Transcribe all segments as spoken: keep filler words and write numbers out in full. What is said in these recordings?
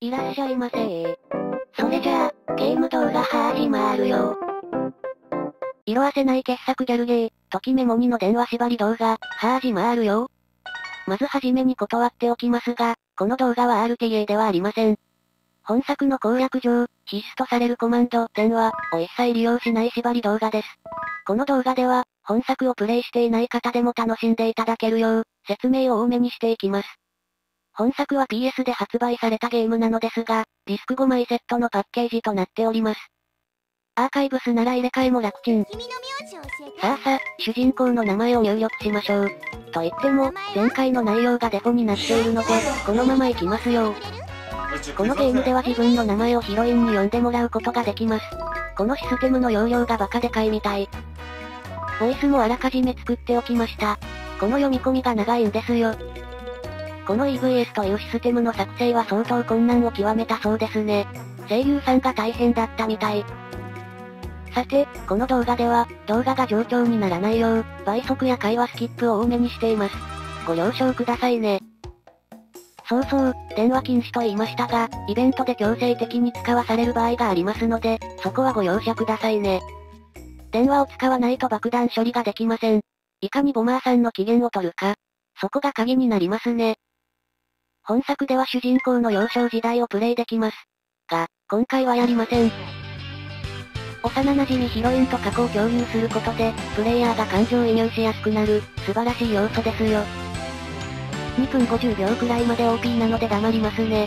いらっしゃいませー。それじゃあ、ゲーム動画始まるよ。色褪せない傑作ギャルゲー、ときメモにの電話縛り動画、始まるよ。まずはじめに断っておきますが、この動画は アールティーエー ではありません。本作の攻略上、必須とされるコマンド、電話を一切利用しない縛り動画です。この動画では、本作をプレイしていない方でも楽しんでいただけるよう、説明を多めにしていきます。本作は ピーエス で発売されたゲームなのですが、ディスクごまいセットのパッケージとなっております。アーカイブスなら入れ替えも楽ちん。さあさあ、主人公の名前を入力しましょう。と言っても、前回の内容がデフォになっているので、このまま行きますよ。このゲームでは自分の名前をヒロインに呼んでもらうことができます。このシステムの容量がバカでかいみたい。ボイスもあらかじめ作っておきました。この読み込みが長いんですよ。この イーブイエス というシステムの作成は相当困難を極めたそうですね。声優さんが大変だったみたい。さて、この動画では、動画が冗長にならないよう、倍速や会話スキップを多めにしています。ご了承くださいね。そうそう、電話禁止と言いましたが、イベントで強制的に使わされる場合がありますので、そこはご容赦くださいね。電話を使わないと爆弾処理ができません。いかにボマーさんの機嫌を取るか。そこが鍵になりますね。本作では主人公の幼少時代をプレイできます。が、今回はやりません。幼馴染ヒロインと過去を共有することで、プレイヤーが感情移入しやすくなる、素晴らしい要素ですよ。にふんごじゅうびょうくらいまで オーピー なので黙りますね。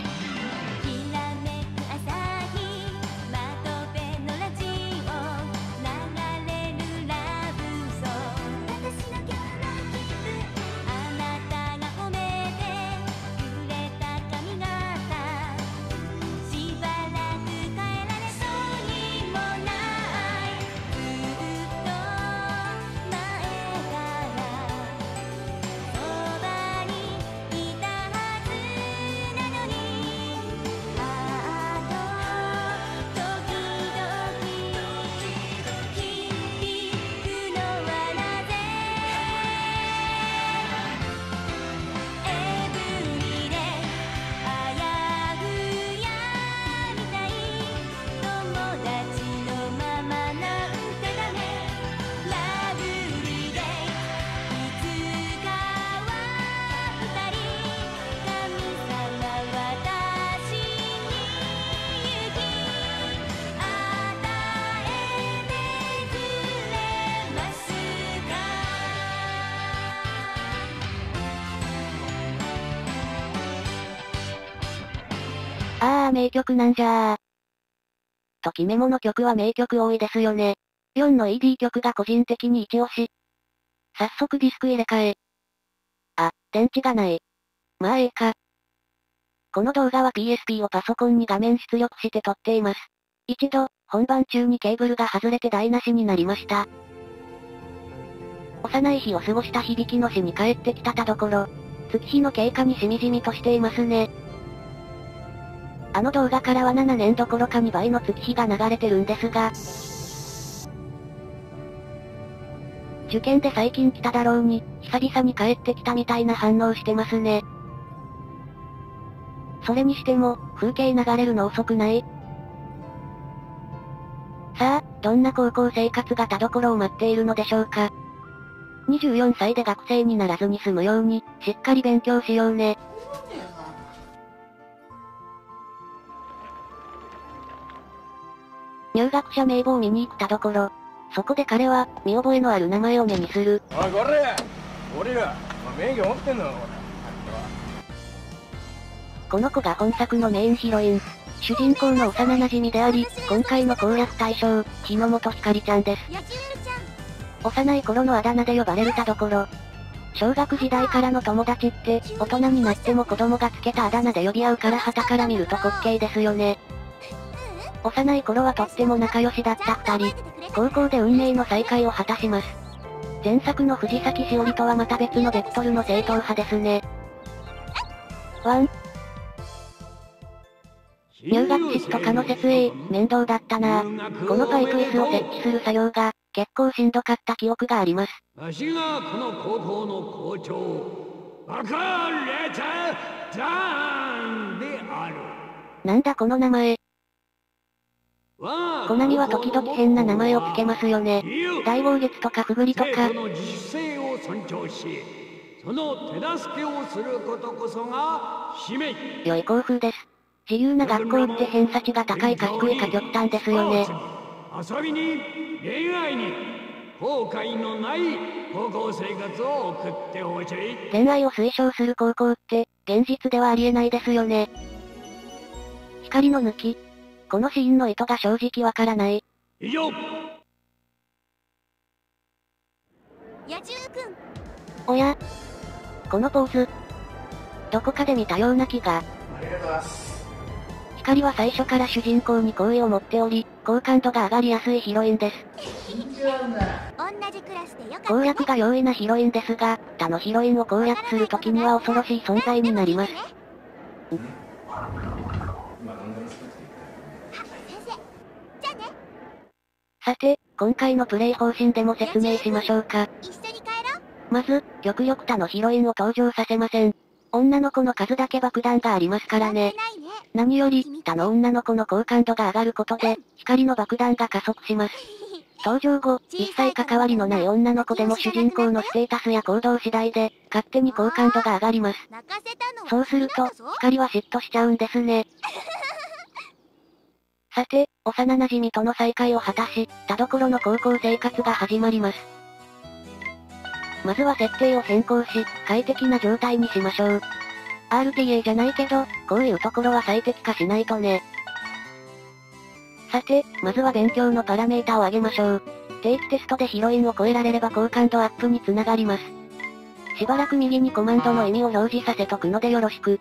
あー名曲なんじゃー。ときメモの曲は名曲多いですよね。よんの イーディー 曲が個人的に一押し。早速ディスク入れ替え。あ、電池がない。まあええか。この動画は ピーエスピー をパソコンに画面出力して撮っています。一度、本番中にケーブルが外れて台無しになりました。幼い日を過ごした響きの市に帰ってきたたところ、月日の経過にしみじみとしていますね。あの動画からはななねんどころかにばいの月日が流れてるんですが、受験で最近来ただろうに、久々に帰ってきたみたいな反応してますね。それにしても、風景流れるの遅くない？さあ、どんな高校生活が田所を待っているのでしょうか。にじゅうよんさいで学生にならずに済むように、しっかり勉強しようね。入学者名簿を見に行く田所。そこで彼は、見覚えのある名前を目にする。 おい、これ俺ら、免許持ってんのか、 この子が本作のメインヒロイン。主人公の幼馴染であり、今回の攻略対象、日の本ひかりちゃんです。幼い頃のあだ名で呼ばれる田所。小学時代からの友達って、大人になっても子供がつけたあだ名で呼び合うから旗から見ると滑稽ですよね。幼い頃はとっても仲良しだった二人。高校で運命の再会を果たします。前作の藤崎しおりとはまた別のベクトルの正統派ですね。ワン。入学式とかの設営、面倒だったなぁ。このパイプ椅子を設置する作業が、結構しんどかった記憶があります。 わしがこの高校の校長、バカレタダーンである。 なんだこの名前。コナミは時々変な名前をつけますよね。大豪月とかフグリとか。 生徒の自主性を尊重し、その手助けをすることこそが使命。 良い校風です。自由な学校って偏差値が高いか低いか極端ですよね。 遊びに、恋愛に、後悔のない高校生活を送ってほしい。 恋愛を推奨する高校って、現実ではありえないですよね。光の抜き。このシーンの意図が正直わからない。 以上。 野獣くん。 おや？このポーズ。どこかで見たような気が。 ありがとうございます。 光は最初から主人公に好意を持っており、好感度が上がりやすいヒロインです。 同じクラスでよかったね。 攻略が容易なヒロインですが、他のヒロインを攻略するときには恐ろしい存在になります。さて、今回のプレイ方針でも説明しましょうか。 一緒に帰ろう。 まず、極力他のヒロインを登場させません。女の子の数だけ爆弾がありますからね。何より、他の女の子の好感度が上がることで、光の爆弾が加速します。登場後、一切関わりのない女の子でも主人公のステータスや行動次第で、勝手に好感度が上がります。 泣かせたのはそうすると、光は嫉妬しちゃうんですね。さて、幼馴染との再会を果たし、田所の高校生活が始まります。まずは設定を変更し、快適な状態にしましょう。アールティーエー じゃないけど、こういうところは最適化しないとね。さて、まずは勉強のパラメータを上げましょう。定期テストでヒロインを超えられれば好感度アップにつながります。しばらく右にコマンドの意味を表示させとくのでよろしく。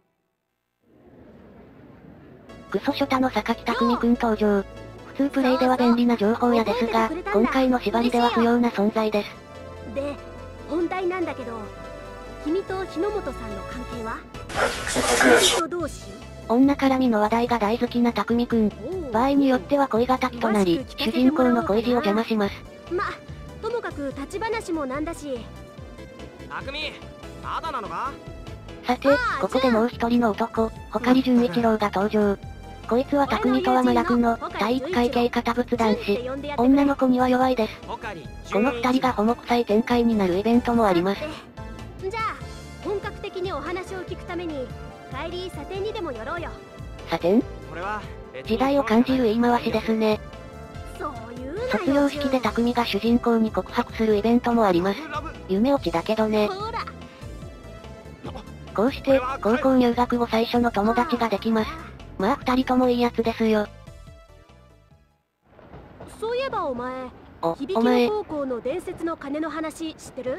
クソショタの榊匠くん登場。普通プレイでは便利な情報屋ですが、今回の縛りでは不要な存在です。 で、本題なんだけど、君と日ノ本さんの関係は？恋人同士？ 女絡みの話題が大好きな匠くん。場合によっては恋敵となり、主人公の恋路を邪魔します。 ま、ともかく立ち話もなんだし。 匠、まだなのか？ さて、ここでもう一人の男、穂刈純一郎が登場。こいつは匠とは真逆の、体育会系堅物男子。女の子には弱いです。この二人がホモ臭い展開になるイベントもあります。 じゃあ、本格的にお話を聞くために、帰りサテンにでも寄ろうよ。 サテン？時代を感じる言い回しですね。 そういうのよ。 卒業式で匠が主人公に告白するイベントもあります。夢落ちだけどね。 ほら。 こうして、高校入学後最初の友達ができます。まあ二人ともいいやつですよ。 そういえばお前、 お、 響お前。 高校の伝説の鐘の話知ってる？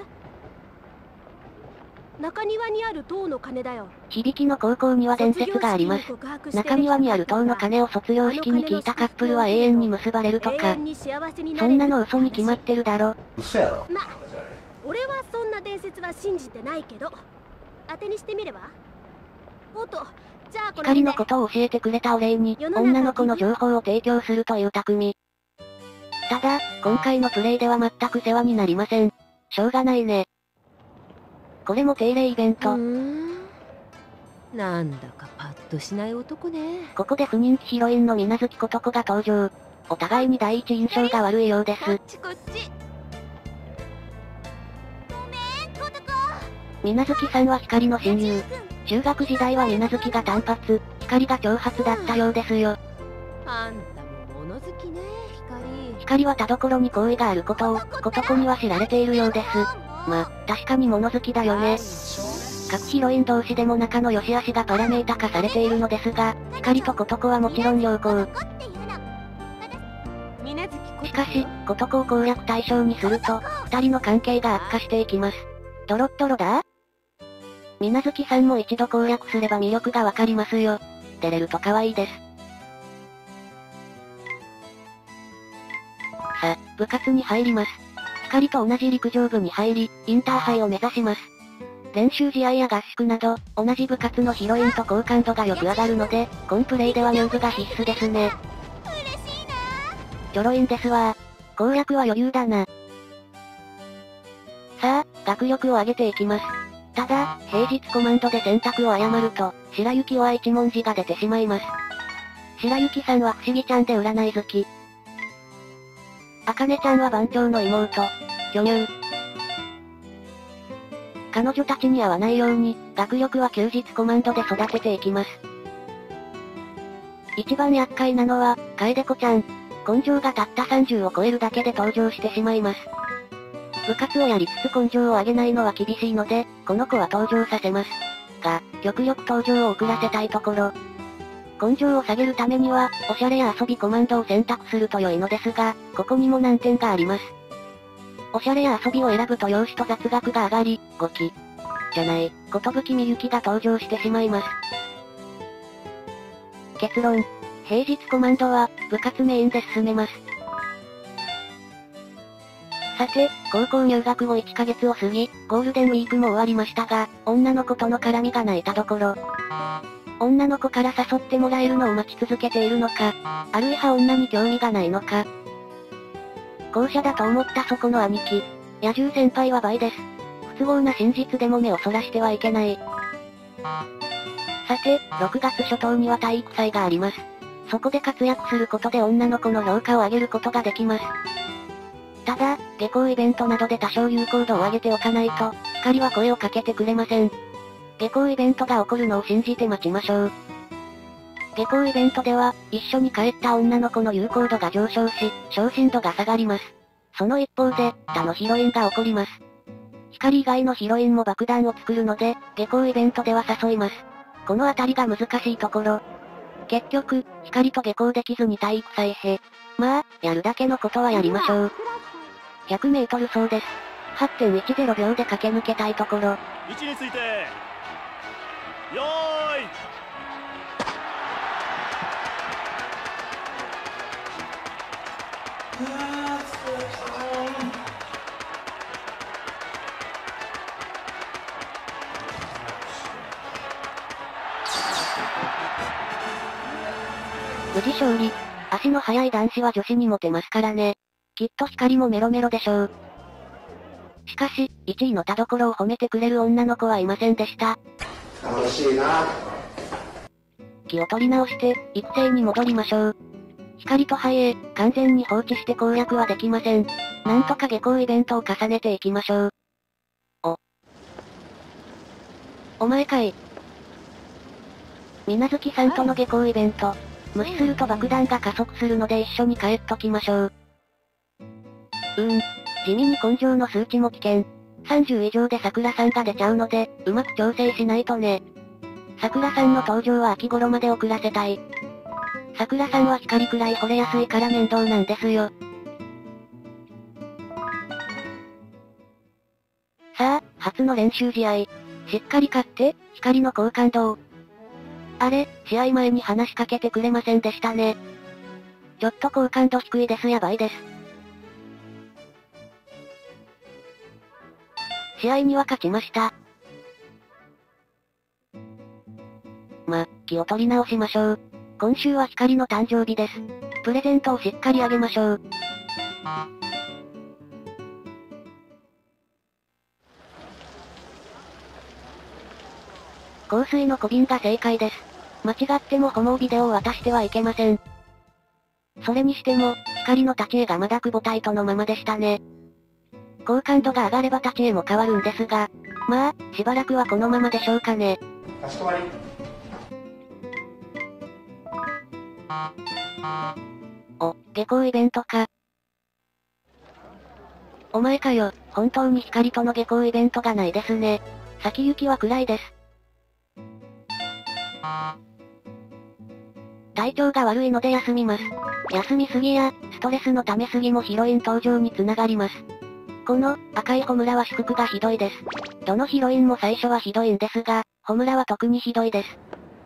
中庭にある塔の鐘だよ。 響の高校には伝説があります。中庭にある塔の鐘を卒業式に聞いたカップルは永遠に結ばれるとか。そんなの嘘に決まってるだろ。 嘘やろ。 ま、俺はそんな伝説は信じてないけど、当てにしてみれば？おっと、じゃあこれで。 光のことを教えてくれたお礼に、女の子の情報を提供するという匠。ただ、今回のプレイでは全く世話になりません。しょうがないね。これも定例イベント。 なんだかパッとしない男ね。 ここで不人気ヒロインの水月琴子が登場。お互いに第一印象が悪いようです。 こっちこっち。 ごめん、琴子。 水月さんは光の親友。中学時代は水月が単発、光が長髪だったようですよ。 あんたも物好きね、光。 光は田所に好意があることを、琴子には知られているようです。ま、確かに物好きだよね。各ヒロイン同士でも仲の良し悪しがパラメータ化されているのですが、光と琴子はもちろん良好。しかし、琴子を攻略対象にすると、二人の関係が悪化していきます。ドロッドロだ？水月さんも一度攻略すれば魅力がわかりますよ。出れると可愛いです。さ、部活に入ります。光と同じ陸上部に入り、インターハイを目指します。練習試合や合宿など、同じ部活のヒロインと好感度がよく上がるので、コンプレイでは入部が必須ですね。 嬉しいな。 ちょろいんですわ。攻略は余裕だな。さあ、学力を上げていきます。 ただ、平日コマンドで選択を誤ると、白雪は一文字が出てしまいます。白雪さんは不思議ちゃんで占い好き。あかねちゃんは番長の妹。巨乳。彼女たちに会わないように、学力は休日コマンドで育てていきます。一番厄介なのは、楓子ちゃん。根性がたったさんじゅうを超えるだけで登場してしまいます。部活をやりつつ根性を上げないのは厳しいので、この子は登場させます。が、極力登場を遅らせたいところ。根性を下げるためには、おしゃれや遊びコマンドを選択すると良いのですが、ここにも難点があります。おしゃれや遊びを選ぶと容姿と雑学が上がり、ごき。じゃない、ことぶきみゆきが登場してしまいます。結論。平日コマンドは、部活メインで進めます。さて、高校入学後いっかげつを過ぎ、ゴールデンウィークも終わりましたが、女の子との絡みがないたどころ。女の子から誘ってもらえるのを待ち続けているのか、あるいは女に興味がないのか。後者だと思ったそこの兄貴。野獣先輩は倍です。不都合な真実でも目をそらしてはいけない。さて、ろくがつ初頭には体育祭があります。そこで活躍することで女の子の評価を上げることができます。ただ、下校イベントなどで多少有効度を上げておかないと、光は声をかけてくれません。下校イベントが起こるのを信じて待ちましょう。下校イベントでは、一緒に帰った女の子の有効度が上昇し、昇進度が下がります。その一方で、他のヒロインが起こります。光以外のヒロインも爆弾を作るので、下校イベントでは誘います。このあたりが難しいところ。結局、光と下校できずに体育祭へ。まあ、やるだけのことはやりましょう。ひゃくメートル走です。はってんいちゼロびょうで駆け抜けたいところ。 位置について、よーい。 無事勝利。足の速い男子は女子にモテますからね。きっと光もメロメロでしょう。しかし、いちいの田所を褒めてくれる女の子はいませんでした。 楽しいな。 気を取り直して、育成に戻りましょう。光とハエ、完全に放置して攻略はできません。なんとか下校イベントを重ねていきましょう。お。お前かい。水無月さんとの下校イベント。無視すると爆弾が加速するので一緒に帰っときましょう。うーん。地味に根性の数値も危険。さんじゅう以上で桜さんが出ちゃうので、うまく調整しないとね。桜さんの登場は秋頃まで遅らせたい。桜さんは光くらい惚れやすいから面倒なんですよ。さあ、初の練習試合。しっかり勝って、光の好感度を。あれ、試合前に話しかけてくれませんでしたね。ちょっと好感度低いです。やばいです。試合には勝ちました。ま、気を取り直しましょう。今週は光の誕生日です。プレゼントをしっかりあげましょう。香水の小瓶が正解です。間違ってもホモビデオを渡してはいけません。それにしても、光の立ち絵がまだ久保タイトのままでしたね。好感度が上がれば立ち絵も変わるんですが、まあ、しばらくはこのままでしょうかね。 かしこまり。 お、下校イベントか。お前かよ、本当に光との下校イベントがないですね。先行きは暗いです。体調が悪いので休みます。休みすぎや、ストレスのためすぎもヒロイン登場につながります。この、赤いホムラは祝福がひどいです。どのヒロインも最初はひどいんですが、ホムラは特にひどいです。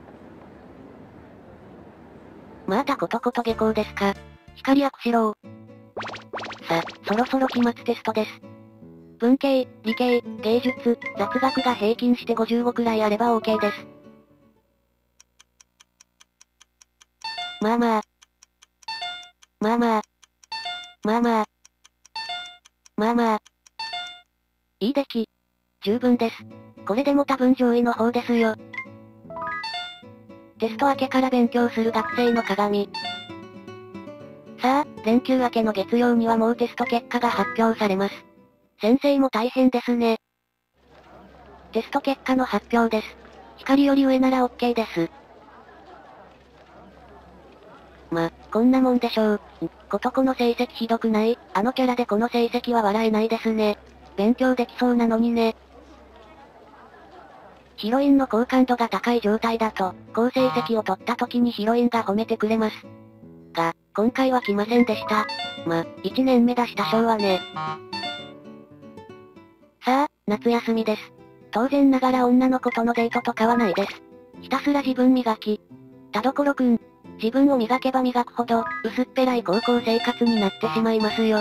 またことこと下校ですか。光悪しろう。さ、そろそろ期末テストです。文系、理系、芸術、雑学が平均してごじゅうごくらいあれば OK です。まあまあ。まあまあ。まあまあ。まあまあ。いい出来。十分です。 これでも多分上位の方ですよ。テスト明けから勉強する学生の鏡。さあ、連休明けの月曜にはもうテスト結果が発表されます。先生も大変ですね。テスト結果の発表です。光より上なら OK です。ま、こんなもんでしょう。ことこの成績ひどくない？あのキャラでこの成績は笑えないですね。勉強できそうなのにね。ヒロインの好感度が高い状態だと、好成績を取った時にヒロインが褒めてくれます。が、今回は来ませんでした。ま、いちねんめだし多少はね。さあ、夏休みです。当然ながら女の子とのデートとかはないです。ひたすら自分磨き。田所くん、自分を磨けば磨くほど、薄っぺらい高校生活になってしまいますよ。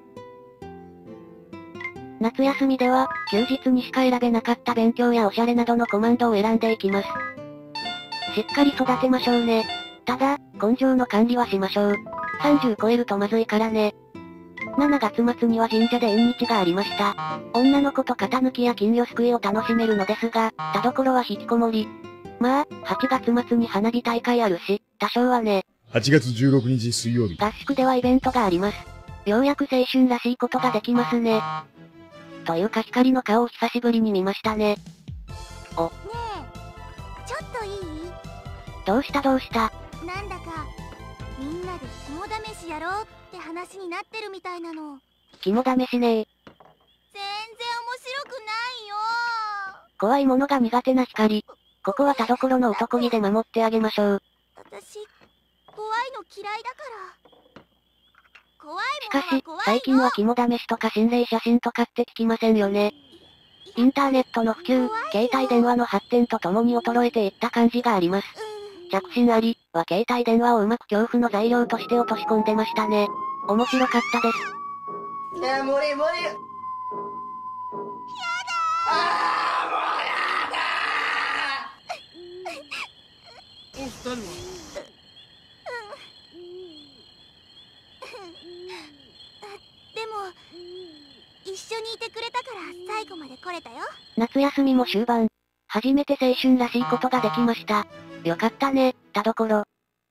夏休みでは、休日にしか選べなかった勉強やおしゃれなどのコマンドを選んでいきます。しっかり育てましょうね。ただ、根性の管理はしましょう。さんじゅう超えるとまずいからね。しちがつ末には神社で縁日がありました。女の子と肩抜きや金魚すくいを楽しめるのですが、田所は引きこもり。まあ、はちがつ末に花火大会あるし、多少はね。 はちがつじゅうろくにち水曜日。 合宿ではイベントがあります。ようやく青春らしいことができますね。というか光の顔を久しぶりに見ましたね。お。 ねえ、ちょっといい？ どうしたどうした？ なんだか、みんなで肝試しやろうって話になってるみたいなの。 肝試しねー。 全然面白くないよ。 怖いものが苦手な光。ここは田所の男気で守ってあげましょう。 私、怖いの嫌いだから。怖いしかしものは怖いの。、 最近は肝試しとか心霊写真とかって聞きませんよね。インターネットの普及、携帯電話の発展とともに衰えていった感じがあります。着信ありは携帯電話をうまく恐怖の材料として落とし込んでましたね。面白かったです。 いや、無理無理。やだー。あー、もうやだー。 お二人はでも、一緒にいてくれたから最後まで来れたよ。 夏休みも終盤。初めて青春らしいことができました。よかったね、田所。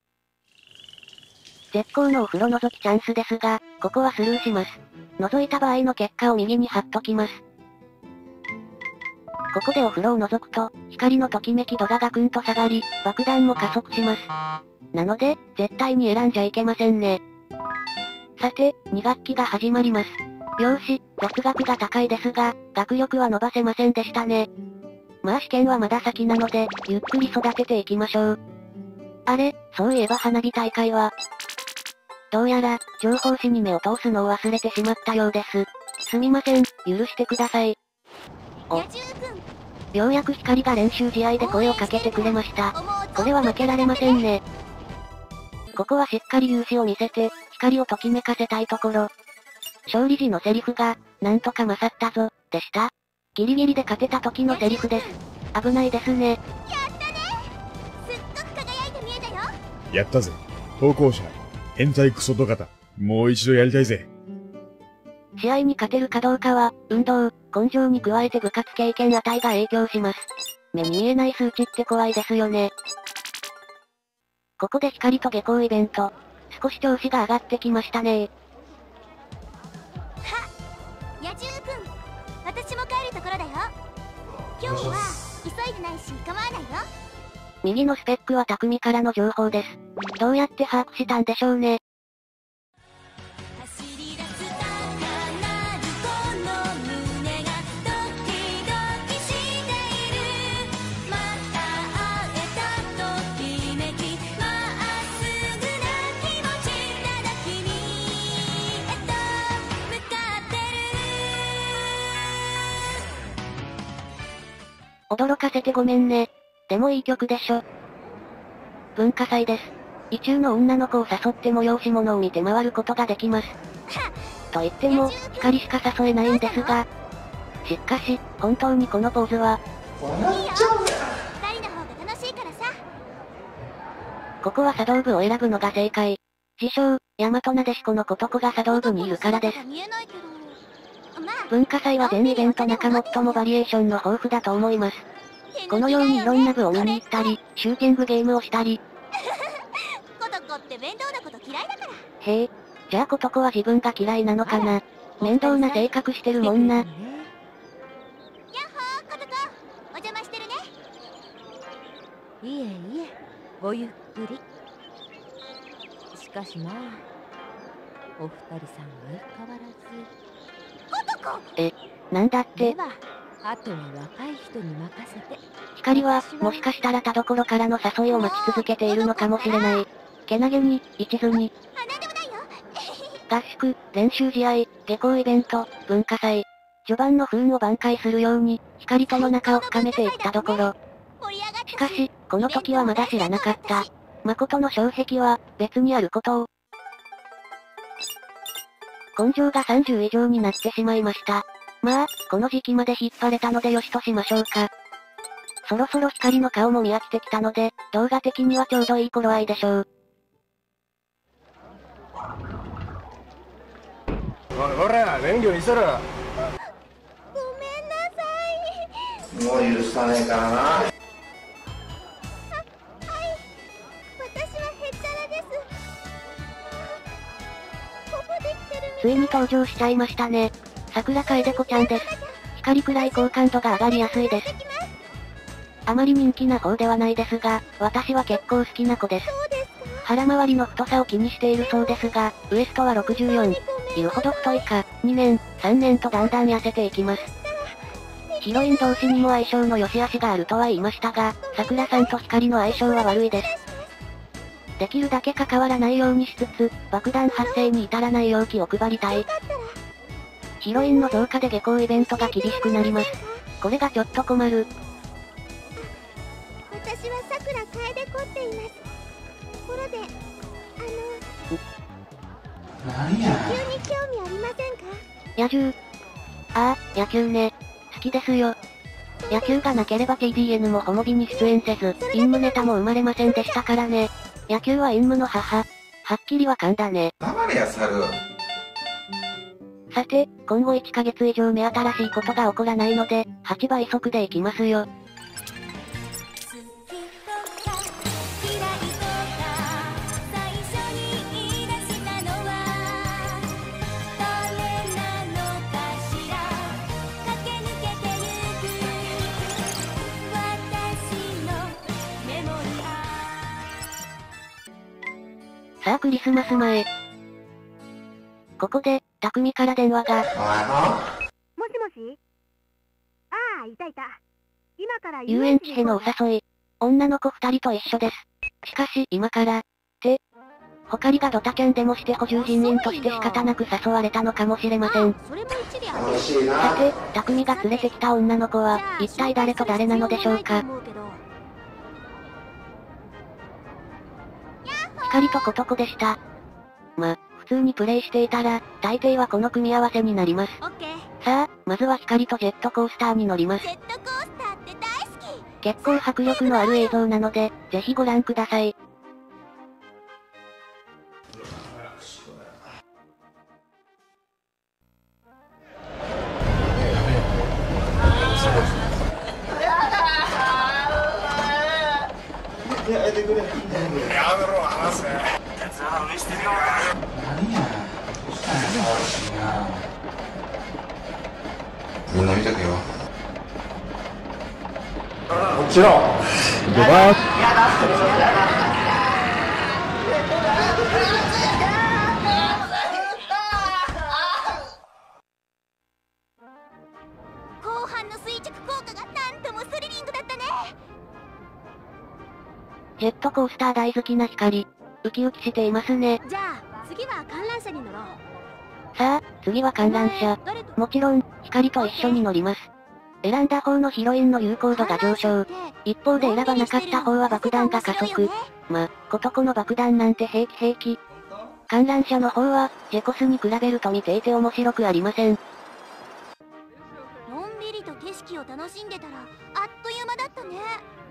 絶好のお風呂覗きチャンスですが、ここはスルーします。覗いた場合の結果を右に貼っときます。ここでお風呂を覗くと、光のときめき度がガクンと下がり、爆弾も加速します。なので、絶対に選んじゃいけませんね。さて、に学期が始まります。量子、雑学が高いですが、学力は伸ばせませんでしたね。まあ試験はまだ先なので、ゆっくり育てていきましょう。あれ、そういえば花火大会は、どうやら、情報誌に目を通すのを忘れてしまったようです。すみません、許してください。お。ようやく光が練習試合で声をかけてくれました。これは負けられませんね。ここはしっかり勇姿を見せて、光をときめかせたいところ。勝利時のセリフが、なんとか勝ったぞ、でした。ギリギリで勝てた時のセリフです。危ないですね。 やったね。すっごく輝いて見えたよ。 やったぜ。投稿者。変態クソドカタ。もう一度やりたいぜ。 試合に勝てるかどうかは、運動、根性に加えて部活経験値が影響します。目に見えない数値って怖いですよね。ここで光と下校イベント。少し調子が上がってきましたね。 はっ、野獣くん。私も帰るところだよ。今日は、急いでないし構わないよ。 右のスペックは匠からの情報です。どうやって把握したんでしょうね。驚かせてごめんね。でもいい曲でしょ。文化祭です。意中の女の子を誘って催し物を見て回ることができます。と言っても、光しか誘えないんですが。しかし、本当にこのポーズは。 いいよ。二人の方が楽しいからさ。 ここは茶道部を選ぶのが正解。自称、大和なでしこのことこが茶道部にいるからです。 文化祭は全イベント中最もバリエーションの豊富だと思います。このようにいろんな部を見に行ったり、シューティングゲームをしたり。 コトコって面倒なこと嫌いだから。 へえ、じゃあコトコは自分が嫌いなのかな。面倒な性格してるもんな。 やっほー、コトコ、お邪魔してるね。 いえいえ、ごゆっくり。しかしまあ、お二人さん相変わらず。 コトコ。 え、なんだって。 では、あとは若い人に任せて。 光は、もしかしたら田所からの誘いを待ち続けているのかもしれない。けなげに、一途に。 あ、なんでもないよ。 合宿、練習試合、下校イベント、文化祭。序盤の不運を挽回するように、光との仲を深めていったところ。しかし、この時はまだ知らなかった。誠の障壁は、別にあることを。根性がさんじゅう以上になってしまいました。まあ、この時期まで引っ張れたのでよしとしましょうか。そろそろ光の顔も見飽きてきたので、動画的にはちょうどいい頃合いでしょう。 おいほら、免許見せろ。 ごめんなさい。 もう許さねえからな。 は、はい。私はへっちゃらです。ここできてるみたい。 ついに登場しちゃいましたね。桜楓子ちゃんです。光くらい好感度が上がりやすいです。あまり人気な方ではないですが、私は結構好きな子です。腹回りの太さを気にしているそうですが、ウエストはろくじゅうよん。言うほど太いか、にねん、さんねんとだんだん痩せていきます。ヒロイン同士にも相性の良し悪しがあるとは言いましたが、桜さんと光の相性は悪いです。できるだけ関わらないようにしつつ、爆弾発生に至らない容器を配りたい。ヒロインの増加で下校イベントが厳しくなります。これがちょっと困る。 私は桜楓子って言います。ところで、あの、 何や。 野球に興味ありませんか？ 野獣。ああ、野球ね。好きですよ。野球がなければ ティーディーエヌ もホモビに出演せず、陰夢ネタも生まれませんでしたからね。野球は陰夢の母。はっきりは噛んだね。 黙れや、猿。 さて、今後いっかげつ以上目新しいことが起こらないので、はちばい速でいきますよ。さあクリスマス前。ここで、匠から電話が。 もしもし？ああ、いたいた。今から遊園地へのお誘い。女の子二人と一緒です。しかし、今から、って、ほかりがドタキャンでもして補充人員として仕方なく誘われたのかもしれません。 それも一理あ楽しいな。 さて、匠が連れてきた女の子は、一体誰と誰なのでしょうか。光とことこでした。ま、普通にプレイしていたら、大抵はこの組み合わせになります。さあ、まずは光とジェットコースターに乗ります。 ジェットコースターって大好き。 結構迫力のある映像なので、ぜひご覧ください。 やめてくれ。やめろ、離せ。鉄は見してみろ。 何や。どうしたんや。楽しいな。みんな見とけよ。 もちろん。ごばん。 後半の垂直効果がなんともスリリングだったね。 ジェットコースター大好きな光。ウキウキしていますね。 じゃあ、次は観覧車に乗ろう。 さあ、次は観覧車。もちろん、光と一緒に乗ります。選んだ方のヒロインの有効度が上昇。一方で選ばなかった方は爆弾が加速。ま、ことこの爆弾なんて平気平気。観覧車の方は、ジェコスに比べると見ていて面白くありません。 のんびりと景色を楽しんでたら、あっという間だったね。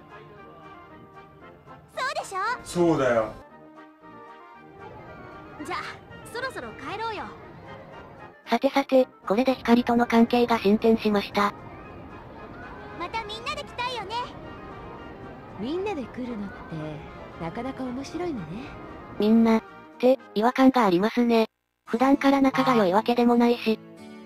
そうでしょ？ そうだよ。 じゃあ、そろそろ帰ろうよ。 さてさて、これで光との関係が進展しました。 またみんなで来たいよね。 みんなで来るのって、なかなか面白いのね。 みんな、って違和感がありますね。普段から仲が良いわけでもないし。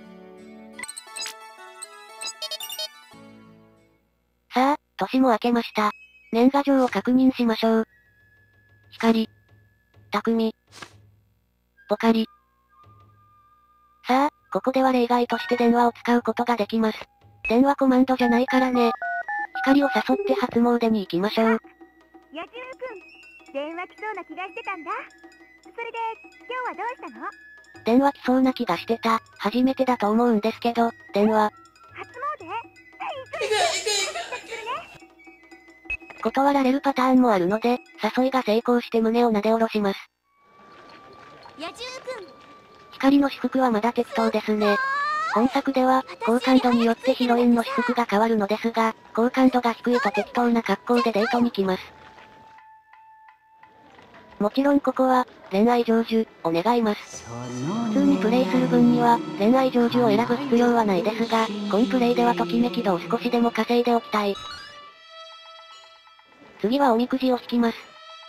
さあ、年も明けました。年賀状を確認しましょう。光、匠、ポカリ。さあ、ここでは例外として電話を使うことができます。電話コマンドじゃないからね。光を誘って初詣に行きましょう。 野獣くん、電話来そうな気がしてたんだ。それで、今日はどうしたの？ 電話来そうな気がしてた。初めてだと思うんですけど、電話。 初詣？行く行く行く。 断られるパターンもあるので、誘いが成功して胸をなで下ろします。 野獣くん。 光の私服はまだ適当ですね。本作では、好感度によってヒロインの私服が変わるのですが、好感度が低いと適当な格好でデートに来ます。もちろんここは、恋愛成就、を願います。普通にプレイする分には、恋愛成就を選ぶ必要はないですが、コンプレイではときめき度を少しでも稼いでおきたい。次はおみくじを引きます。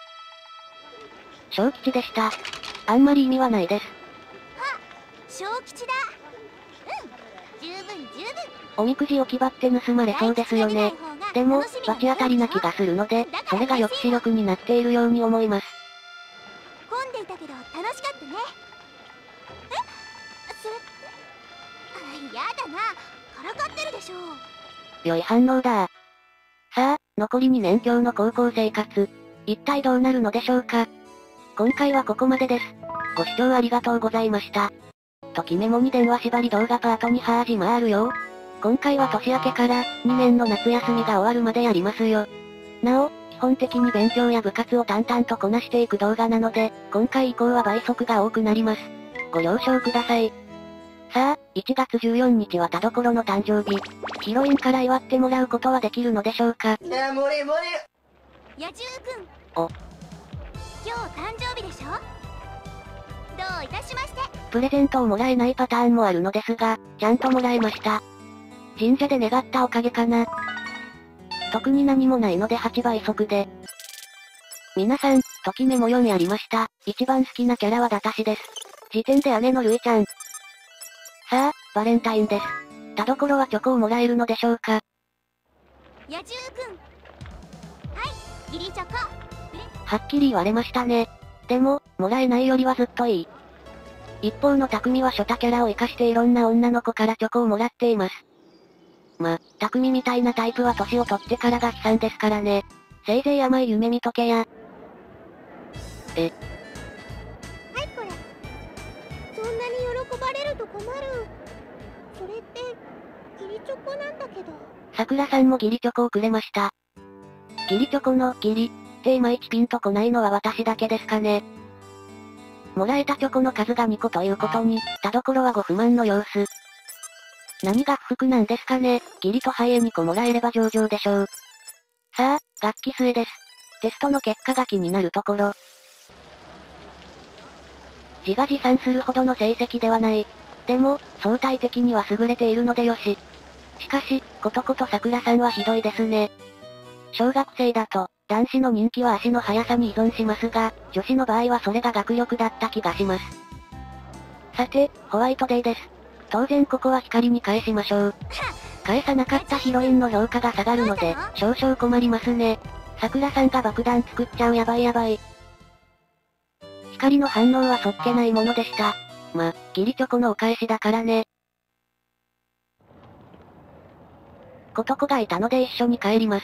小吉でした。あんまり意味はないです。 小吉だ。うん、十分十分。 おみくじを気張って盗まれそうですよね。でも、罰当たりな気がするので、それが抑止力になっているように思います。 混んでいたけど楽しかったね。え？それって、あ、やだな。からかってるでしょ。 良い反応だ。さあ、残りにねん強の高校生活。一体どうなるのでしょうか。今回はここまでです。ご視聴ありがとうございました。ときメモに電話縛り動画パートに始まるよ。今回は年明けから、にねんの夏休みが終わるまでやりますよ。なお、基本的に勉強や部活を淡々とこなしていく動画なので、今回以降は倍速が多くなります。ご了承ください。さあ、いちがつじゅうよっかは田所の誕生日。ヒロインから祝ってもらうことはできるのでしょうか。 いや、無理無理。野獣くん。 お。 今日誕生日でしょ？どういたしまして。 プレゼントをもらえないパターンもあるのですが、ちゃんともらえました。神社で願ったおかげかな。特に何もないのではちばい速で。皆さん、ときメモよんやりました。一番好きなキャラはダタシです。時点で姉のルイちゃん。さあ、バレンタインです。田所はチョコをもらえるのでしょうか。 野獣くん。はい、ギリチョコ。 はっきり言われましたね。でも、もらえないよりはずっといい。一方の匠は初太キャラを活かしていろんな女の子からチョコをもらっています。ま、匠みたいなタイプは年を取ってからが悲惨ですからね。せいぜい甘い夢見とけや。え。 はい、これ。そんなに喜ばれると困る。それって、ギリチョコなんだけど。 桜さんもギリチョコをくれました。ギリチョコのギリっていまいちピンとこないのは私だけですかね。もらえたチョコの数がにこということに、田所はご不満の様子。何が不服なんですかね。ギリとハイエにこもらえれば上々でしょう。さあ、学期末です。テストの結果が気になるところ。自画自賛するほどの成績ではない。でも、相対的には優れているのでよし。しかし、ことこと桜さんはひどいですね。小学生だと、男子の人気は足の速さに依存しますが、女子の場合はそれが学力だった気がします。さて、ホワイトデーです。当然ここは光に返しましょう。返さなかったヒロインの評価が下がるので、少々困りますね。桜さんが爆弾作っちゃうやばいやばい。光の反応はそっけないものでした。ま、ギリチョコのお返しだからね。ことこがいたので一緒に帰ります。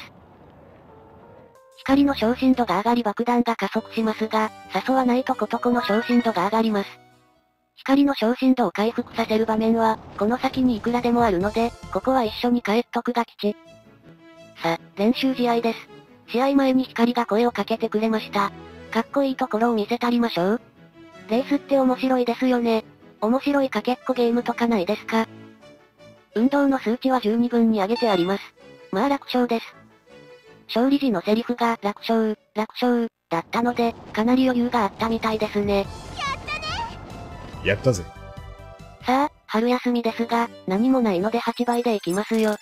光の小心度が上がり爆弾が加速しますが、誘わないとことこの小心度が上がります。光の小心度を回復させる場面は、この先にいくらでもあるので、ここは一緒に帰っとくが吉。さ、練習試合です。試合前に光が声をかけてくれました。かっこいいところを見せたりましょう。レースって面白いですよね。面白いかけっこゲームとかないですか？運動の数値は十二分に上げてあります。まあ楽勝です。勝利時のセリフが楽勝、楽勝、だったので、かなり余裕があったみたいですね。 やったぜ。 さあ、 春休みですが、何もないのではちばいでいきますよ。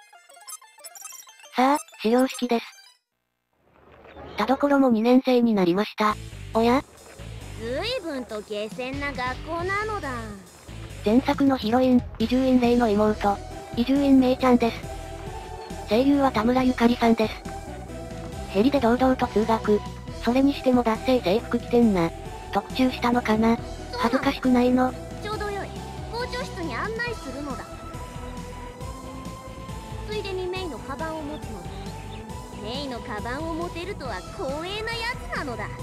さあ、始業式です。田所もにねん生になりました。おや？ ずいぶんと下賤な学校なのだ。 前作のヒロイン、伊集院レイの妹、伊集院めいちゃんです。声優は田村ゆかりさんです。ヘリで堂々と通学。それにしても脱製制服着てんな。特注したのかな？恥ずかしくないの？ ちょうどよい。校長室に案内するのだ。ついでにメイのカバンを持つのだ。メイのカバンを持てるとは光栄なやつなのだ。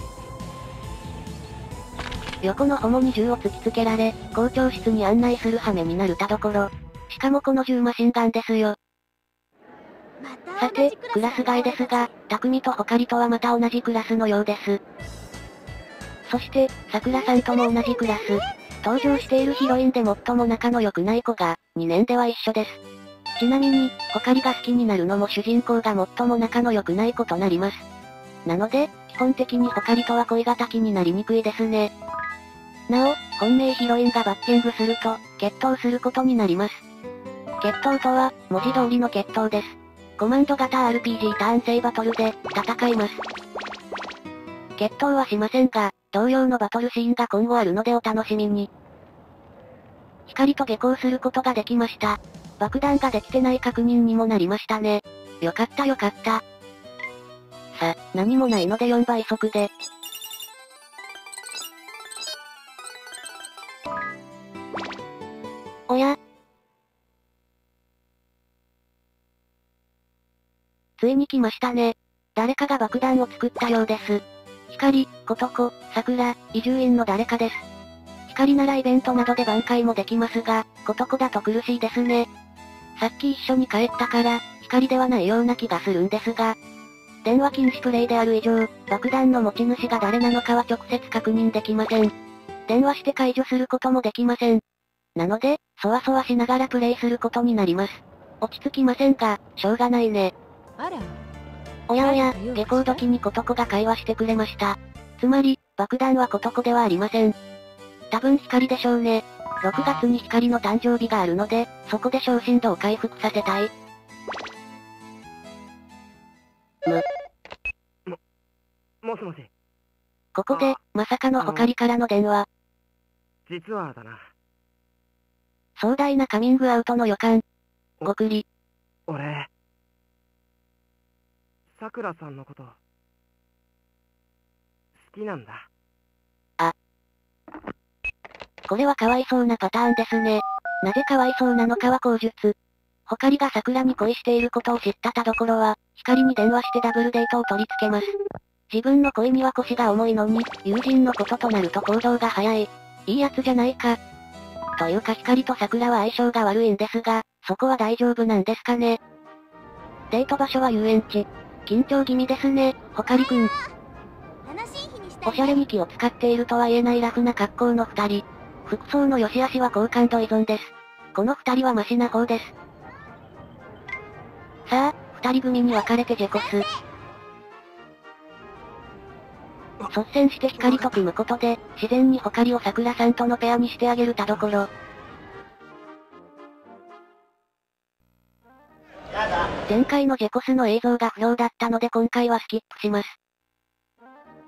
横のホモに銃を突きつけられ、校長室に案内する羽目になる田所。しかもこの銃マシンガンですよ。さて、クラス替えですが、匠とホカリとはまた同じクラスのようです。そして、桜さんとも同じクラス。登場しているヒロインで最も仲の良くない子が、にねんでは一緒です。ちなみに、ホカリが好きになるのも主人公が最も仲の良くない子となります。なので、基本的にホカリとは恋敵になりにくいですね。なお、本命ヒロインがバッチングすると、決闘することになります。決闘とは、文字通りの決闘です。コマンド型 アールピージー ターン制バトルで、戦います。決闘はしませんが、同様のバトルシーンが今後あるのでお楽しみに。光と下校することができました。爆弾ができてない確認にもなりましたね。よかったよかった。さ、何もないのでよんばい速で。おや？ついに来ましたね。誰かが爆弾を作ったようです。光、ことこ、桜、伊集院の誰かです。光ならイベントなどで挽回もできますが、ことこだと苦しいですね。さっき一緒に帰ったから、光ではないような気がするんですが。電話禁止プレイである以上、爆弾の持ち主が誰なのかは直接確認できません。電話して解除することもできません。なので、そわそわしながらプレイすることになります。落ち着きませんが、しょうがないね。 あら。 おやおや、下校時にことこが会話してくれました。つまり、爆弾はことこではありません。多分光でしょうね。ろくがつに光の誕生日があるので、そこで小振動を回復させたい。む。 も、もしもし。 ここで、まさかのホカリからの電話。 実はだな。 壮大なカミングアウトの予感。ごくり。 俺、さくらさんのこと、好きなんだ。 あ。これはかわいそうなパターンですね。なぜかわいそうなのかは口述。ホカリが桜に恋していることを知った田所は、光に電話してダブルデートを取り付けます。自分の恋には腰が重いのに、友人のこととなると行動が早い。いいやつじゃないか。というか光と桜は相性が悪いんですが、そこは大丈夫なんですかね。デート場所は遊園地。緊張気味ですね、ホカリくん。おしゃれに気を使っているとは言えないラフな格好の二人。服装の良し悪しは好感度依存です。この二人はマシな方です。さあ、二人組に分かれてジェコス。率先して光と組むことで、自然にホカリを桜さんとのペアにしてあげる田所。前回のジェコスの映像が不評だったので今回はスキップします。 あ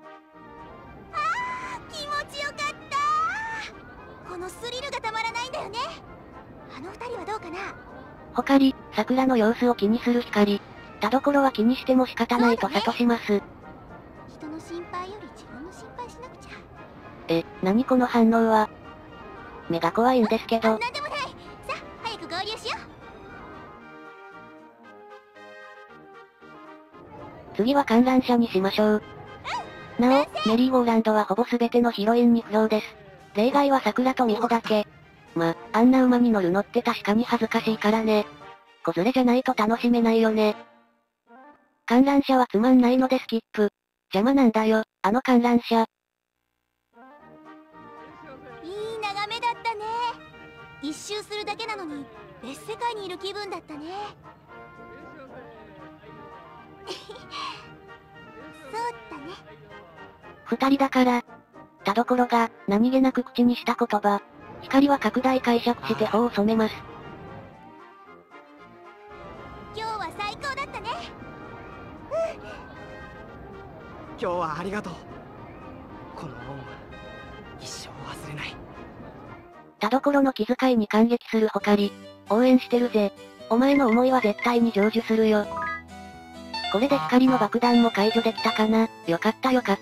ー、気持ちよかったー。このスリルがたまらないんだよね。あの二人はどうかな。 ホカリ、桜の様子を気にする光。田所は気にしても仕方ないと諭します。 人の心配より自分の心配しなくちゃ。 え、何この反応は。目が怖いんですけど。 なんでもない。さあ、早く合流しよう。 次は観覧車にしましょう。なお、メリーゴーランドはほぼ全てのヒロインに不評です。例外は桜と美穂だけ。ま、あんな馬に乗るのって確かに恥ずかしいからね。子連れじゃないと楽しめないよね。観覧車はつまんないのでスキップ。邪魔なんだよ、あの観覧車。 いい眺めだったね。一周するだけなのに、別世界にいる気分だったね。そうだね。 二人だから、田所が何気なく口にした言葉。 光は拡大解釈して頬を染めます。 今日は最高だったね。 今日はありがとう。この恩は一生忘れない。 田所の気遣いに感激するほかり。応援してるぜ。お前の思いは絶対に成就するよ。これで光の爆弾も解除できたかな。よかったよかった。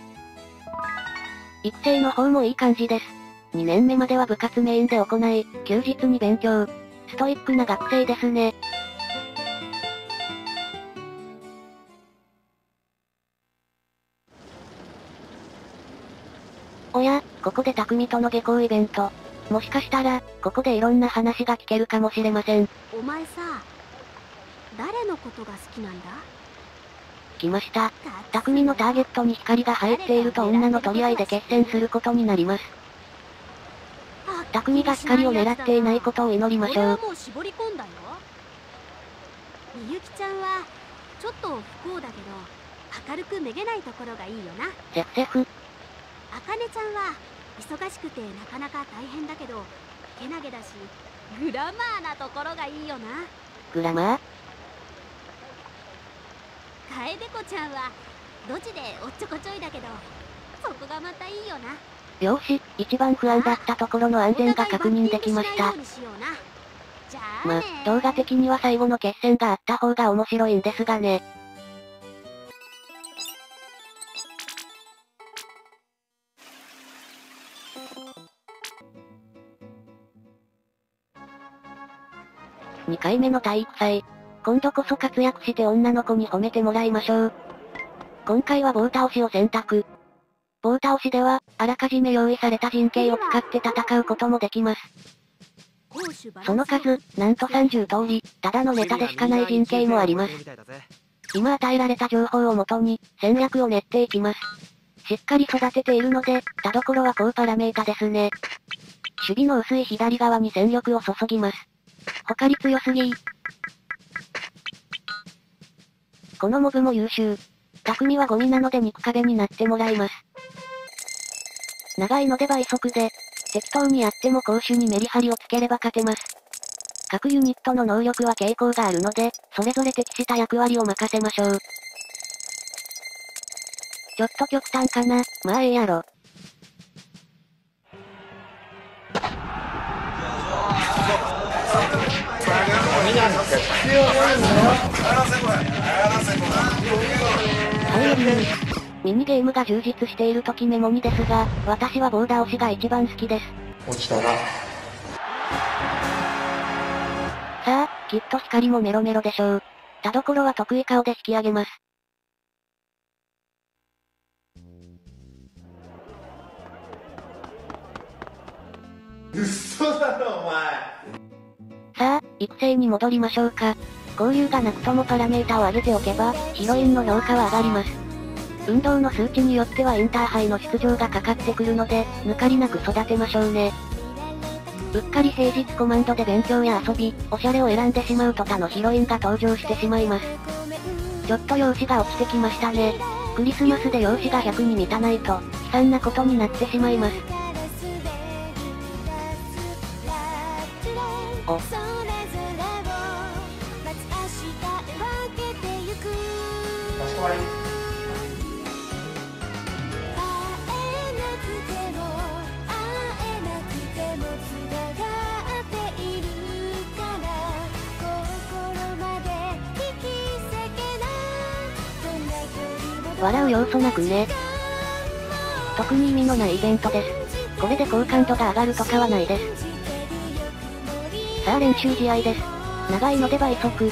育成の方もいい感じです。にねんめまでは部活メインで行い、休日に勉強。ストイックな学生ですね。おや、ここで匠との下校イベント。もしかしたら、ここでいろんな話が聞けるかもしれません。 お前さ、誰のことが好きなんだ？ 来ました。匠のターゲットに光が入っていると女の取り合いで決戦することになります。匠が光を狙っていないことを祈りましょう。 俺はもう絞り込んだよ。みゆきちゃんは、ちょっと不幸だけど、明るくめげないところがいいよな。 セフセフ。 あかねちゃんは、忙しくてなかなか大変だけど、けなげだし、グラマーなところがいいよな。 グラマー？ 楓子ちゃんは、ドジでおっちょこちょいだけど、そこがまたいいよな。 よし、一番不安だったところの安全が確認できました。ま、動画的には最後の決戦があった方が面白いんですがね。にかいめの体育祭。今度こそ活躍して女の子に褒めてもらいましょう。今回は棒倒しを選択。棒倒しでは、あらかじめ用意された陣形を使って戦うこともできます。その数、なんとさんじゅう通り、ただのネタでしかない陣形もあります。今与えられた情報をもとに、戦略を練っていきます。しっかり育てているので、田所は高パラメータですね。守備の薄い左側に戦力を注ぎます。他に強すぎー。このモブも優秀。匠はゴミなので肉壁になってもらいます。長いので倍速で、適当にやっても攻守にメリハリをつければ勝てます。各ユニットの能力は傾向があるので、それぞれ適した役割を任せましょう。ちょっと極端かな、まあええやろ。はい、ミニゲームが充実しているときメモにですが、私は棒倒しが一番好きです。 落ちたな。 さあ、きっと光もメロメロでしょう。田所は得意顔で引き上げます。 嘘だろお前。 さあ、育成に戻りましょうか。交流がなくともパラメータを上げておけば、ヒロインの評価は上がります。運動の数値によってはインターハイの出場がかかってくるので、抜かりなく育てましょうね。うっかり平日コマンドで勉強や遊び、おしゃれを選んでしまうと他のヒロインが登場してしまいます。ちょっと容姿が落ちてきましたね。クリスマスで容姿がひゃくに満たないと、悲惨なことになってしまいます。お。笑う要素なくね。特に意味のないイベントです。これで好感度が上がるとかはないです。さあ練習試合です。長いので倍速。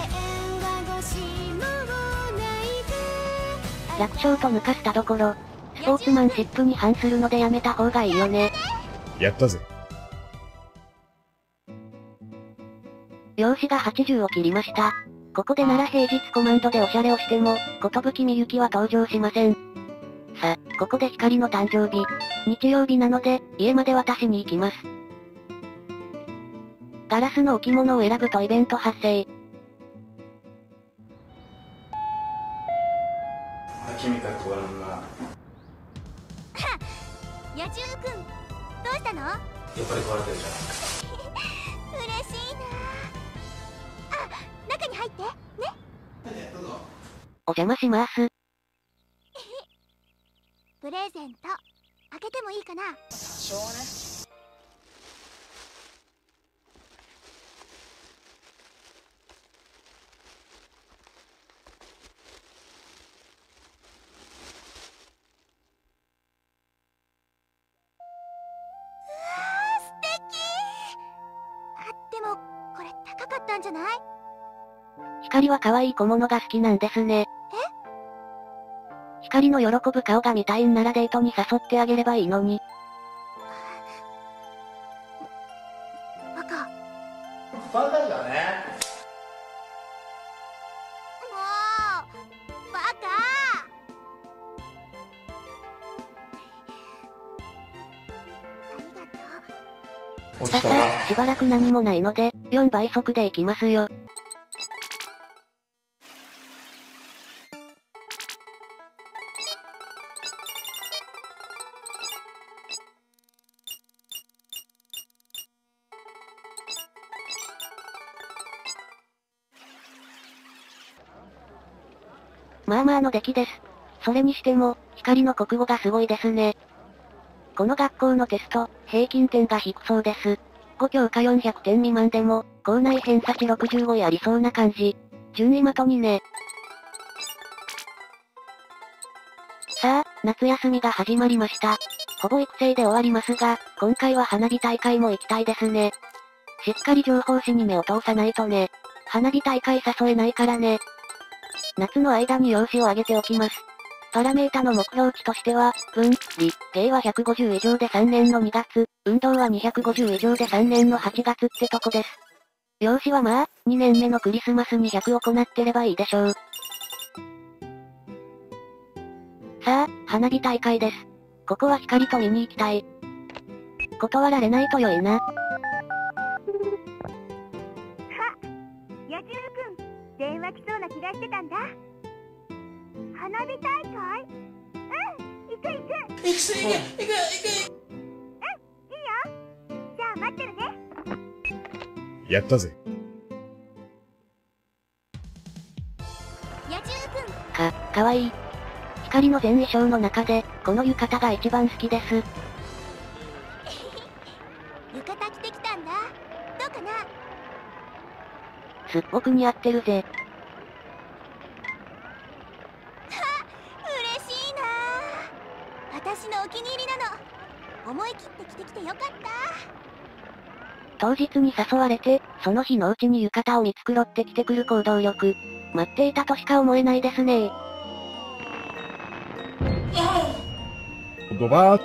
楽勝と抜かす田所。スポーツマンシップに反するのでやめた方がいいよね。 やったぜ。 容姿がはちじゅうを切りました。ここでなら平日コマンドでおしゃれをしても、寿みゆきは登場しません。さ、ここで光の誕生日。日曜日なので、家まで渡しに行きます。ガラスの置物を選ぶとイベント発生。 君たこらんな。 野獣くん、どうしたの？ やっぱり壊れてるじゃん。 嬉しいなあ。中に入ってね。 お邪魔します。 プレゼント開けてもいいかな。 多少ね。 高かったんじゃない？ 光は可愛い小物が好きなんですね。 え？ 光の喜ぶ顔が見たいんならデートに誘ってあげればいいのに。 バカ。 バカじゃね。 もうバカ。ありがとう。 ささ、しばらく何もないので、よんばい速で行きますよ。まあまあの出来です。それにしても、光の国語がすごいですね。この学校のテスト、平均点が低そうです。ご教科よんひゃくてん未満でも、校内偏差値ろくじゅうごいありそうな感じ。順位的にね。さあ、夏休みが始まりました。ほぼ育成で終わりますが、今回は花火大会も行きたいですね。しっかり情報誌に目を通さないとね。花火大会誘えないからね。夏の間に用紙を上げておきます。パラメータの目標値としては、文、理、芸はひゃくごじゅう以上でさんねんのにがつ、運動はにひゃくごじゅう以上でさんねんのはちがつってとこです。用紙はまあ、にねんめのクリスマスにひゃく行ってればいいでしょう。さあ、花火大会です。ここは光と見に行きたい。断られないと良いな。 は、野獣くん、電話来そうな気がしてたんだ。花火大会？うん、行く行く。行く行く行く行く。うん、いいよ。じゃあ待ってるね。 やったぜ。 野獣くん。 か、かわいい。光の全衣装の中で、この浴衣が一番好きです。 浴衣着てきたんだ。どうかな？ すっごく似合ってるぜ。 嬉しいなあ。私のお気に入りなの。思い切って着てきてよかった。 当日に誘われて、その日のうちに浴衣を見繕ってきてくる行動力。待っていたとしか思えないですね。 ドバー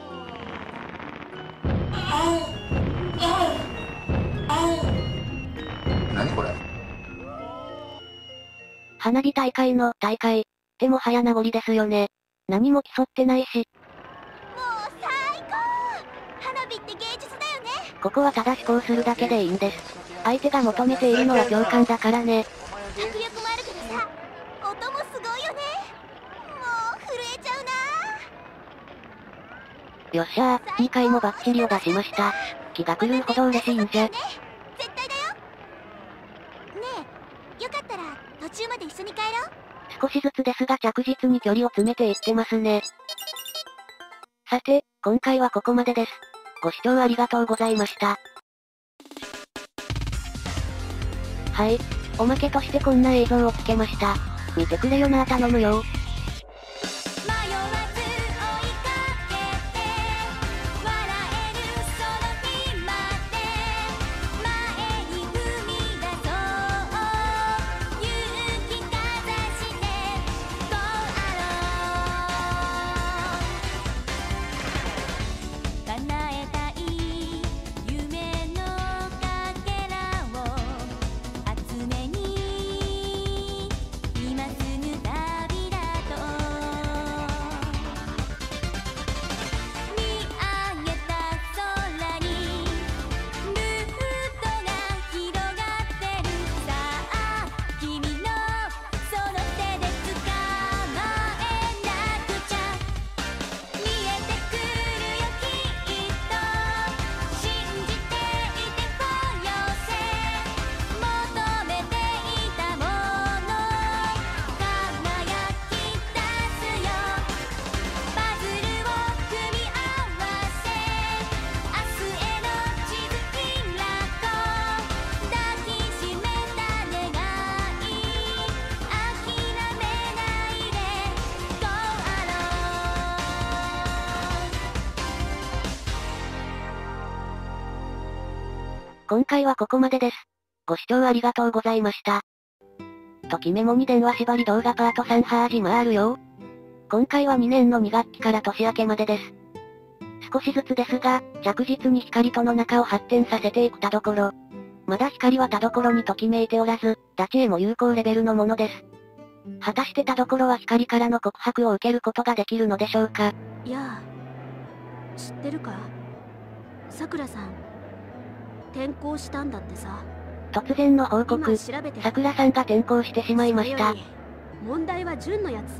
何これ？ 花火大会の大会。でも早名残ですよね。何も競ってないし。 もう最高。花火って芸術だよね。 ここはただ思考するだけでいいんです。相手が求めているのは共感だからね。 迫力もあるけどさ、音もすごいよね。もう震えちゃうな。 よっしゃー、にかいもバッチリを出しました。気が狂うほど嬉しいんじゃ。 絶対だよ。ねえ、よかったら途中まで一緒に帰ろう。 少しずつですが着実に距離を詰めていってますね。さて、今回はここまでです。ご視聴ありがとうございました。はい。おまけとしてこんな映像をつけました。見てくれよな頼むよ。 今すぐ旅立今回はここまでです。ご視聴ありがとうございました。ときメモに電話縛り動画パートさん始まるよ。今回はにねんのに学期から年明けまでです。少しずつですが、着実に光との中を発展させていく田所。まだ光は田所にときめいておらず、ダチへも有効レベルのものです。果たして田所は光からの告白を受けることができるのでしょうか。 いやあ、知ってるか？さくらさん、転校したんだってさ。 突然の報告、さくらさんが転校してしまいました。 問題は純のやつさ。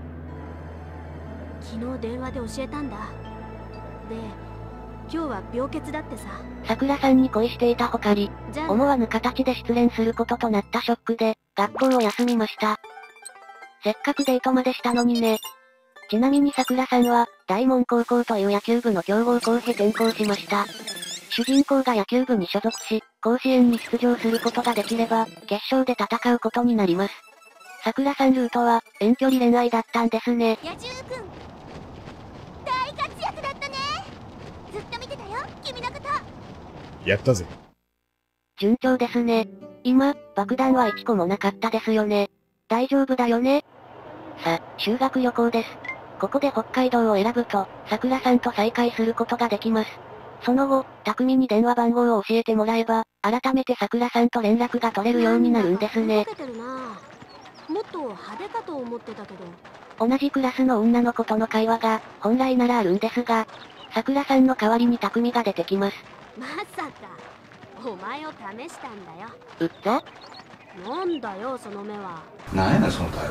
昨日電話で教えたんだ。で、今日は病欠だってさ。 さくらさんに恋していたほかり、思わぬ形で失恋することとなったショックで、学校を休みました。せっかくデートまでしたのにね。ちなみにさくらさんは、大門高校という野球部の強豪校へ転校しました。主人公が野球部に所属し、甲子園に出場することができれば、決勝で戦うことになります。さくらさんルートは、遠距離恋愛だったんですね。 野獣くん、大活躍だったね。ずっと見てたよ、君のこと。 やったぜ。 順調ですね。今、爆弾はいっこもなかったですよね。大丈夫だよね。さ、修学旅行です。ここで北海道を選ぶと、さくらさんと再会することができます。その後、匠に電話番号を教えてもらえば、改めてさくらさんと連絡が取れるようになるんですね。 もっと派手かと思ってたけど。同じクラスの女の子との会話が、本来ならあるんですが、さくらさんの代わりに匠が出てきます。 まさか、お前を試したんだよ。 うっざ？ なんだよ、その目は。 なんやねん、その態度。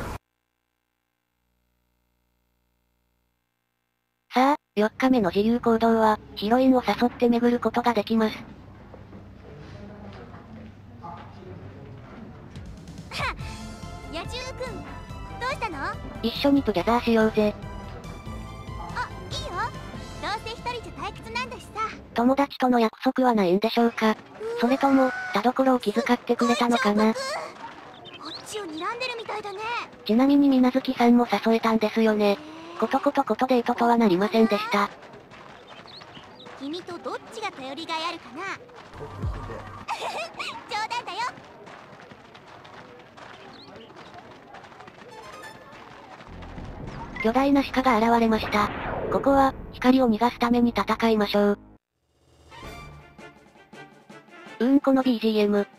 さあ、よっかめの自由行動は、ヒロインを誘って巡ることができます。 野獣くん、どうしたの？ 一緒にトゥギャザーしようぜ。 あ、いいよ。どうせ一人じゃ退屈なんだしさ。 友達との約束はないんでしょうか。それとも、田所を気遣ってくれたのかな。 こっちを睨んでるみたいだね。 ちなみに水無月さんも誘えたんですよね。ことことことデートとはなりませんでした。 君とどっちが頼りがいあるかな。冗談だよ。 巨大な鹿が現れました。ここは、光を逃がすために戦いましょう。うーん、この ビージーエム。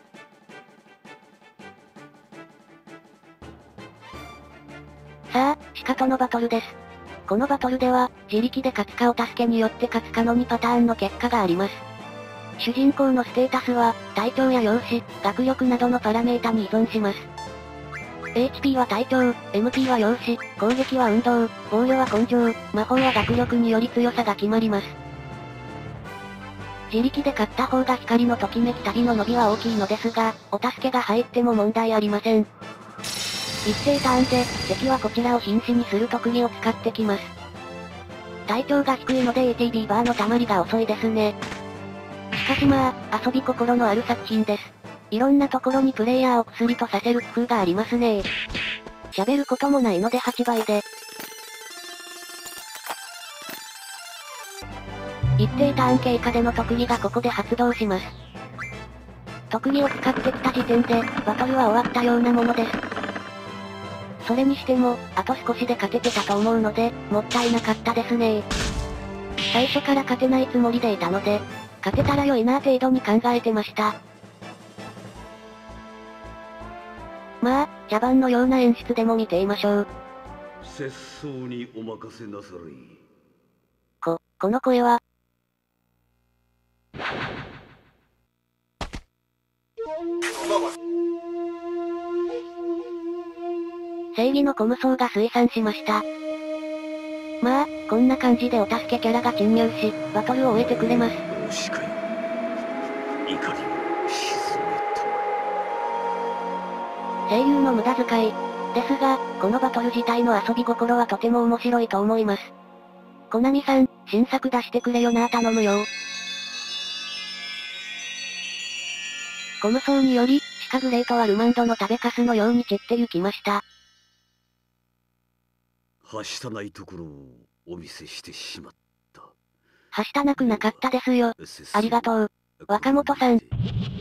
さあ、鹿とのバトルです。このバトルでは、自力で勝つかお助けによって勝つかのにパターンの結果があります。主人公のステータスは、体調や容姿、学力などのパラメータに依存します。エイチピー は体調、エムピー は容姿、攻撃は運動、防御は根性、魔法は学力により強さが決まります。自力で勝った方が光のときめき旅の伸びは大きいのですが、お助けが入っても問題ありません。一定ターンで、敵はこちらを瀕死にする特技を使ってきます。体調が低いので エーティービー バーの溜まりが遅いですね。しかしまあ、遊び心のある作品です。いろんなところにプレイヤーを薬とさせる工夫がありますね。喋ることもないのではちばいで。一定ターン経過での特技がここで発動します。特技を使ってきた時点で、バトルは終わったようなものです。それにしても、あと少しで勝ててたと思うので、もったいなかったですね。最初から勝てないつもりでいたので、勝てたら良いな程度に考えてました。まあ、茶番のような演出でも見ていましょう。 節操にお任せなされ。 こ、この声は。正義のコムソーが推算しました。まあ、こんな感じでお助けキャラが侵入し、バトルを終えてくれます。 しかよ、怒りを沈めたま声優の無駄遣い。ですが、このバトル自体の遊び心はとても面白いと思います。コナミさん、新作出してくれよな頼むよ。コムソーにより、シカグレートはルマンドの食べかすのように散ってゆきました。 はしたないところをお見せしてしまった。 はしたなくなかったですよ。ありがとう。 若本さん。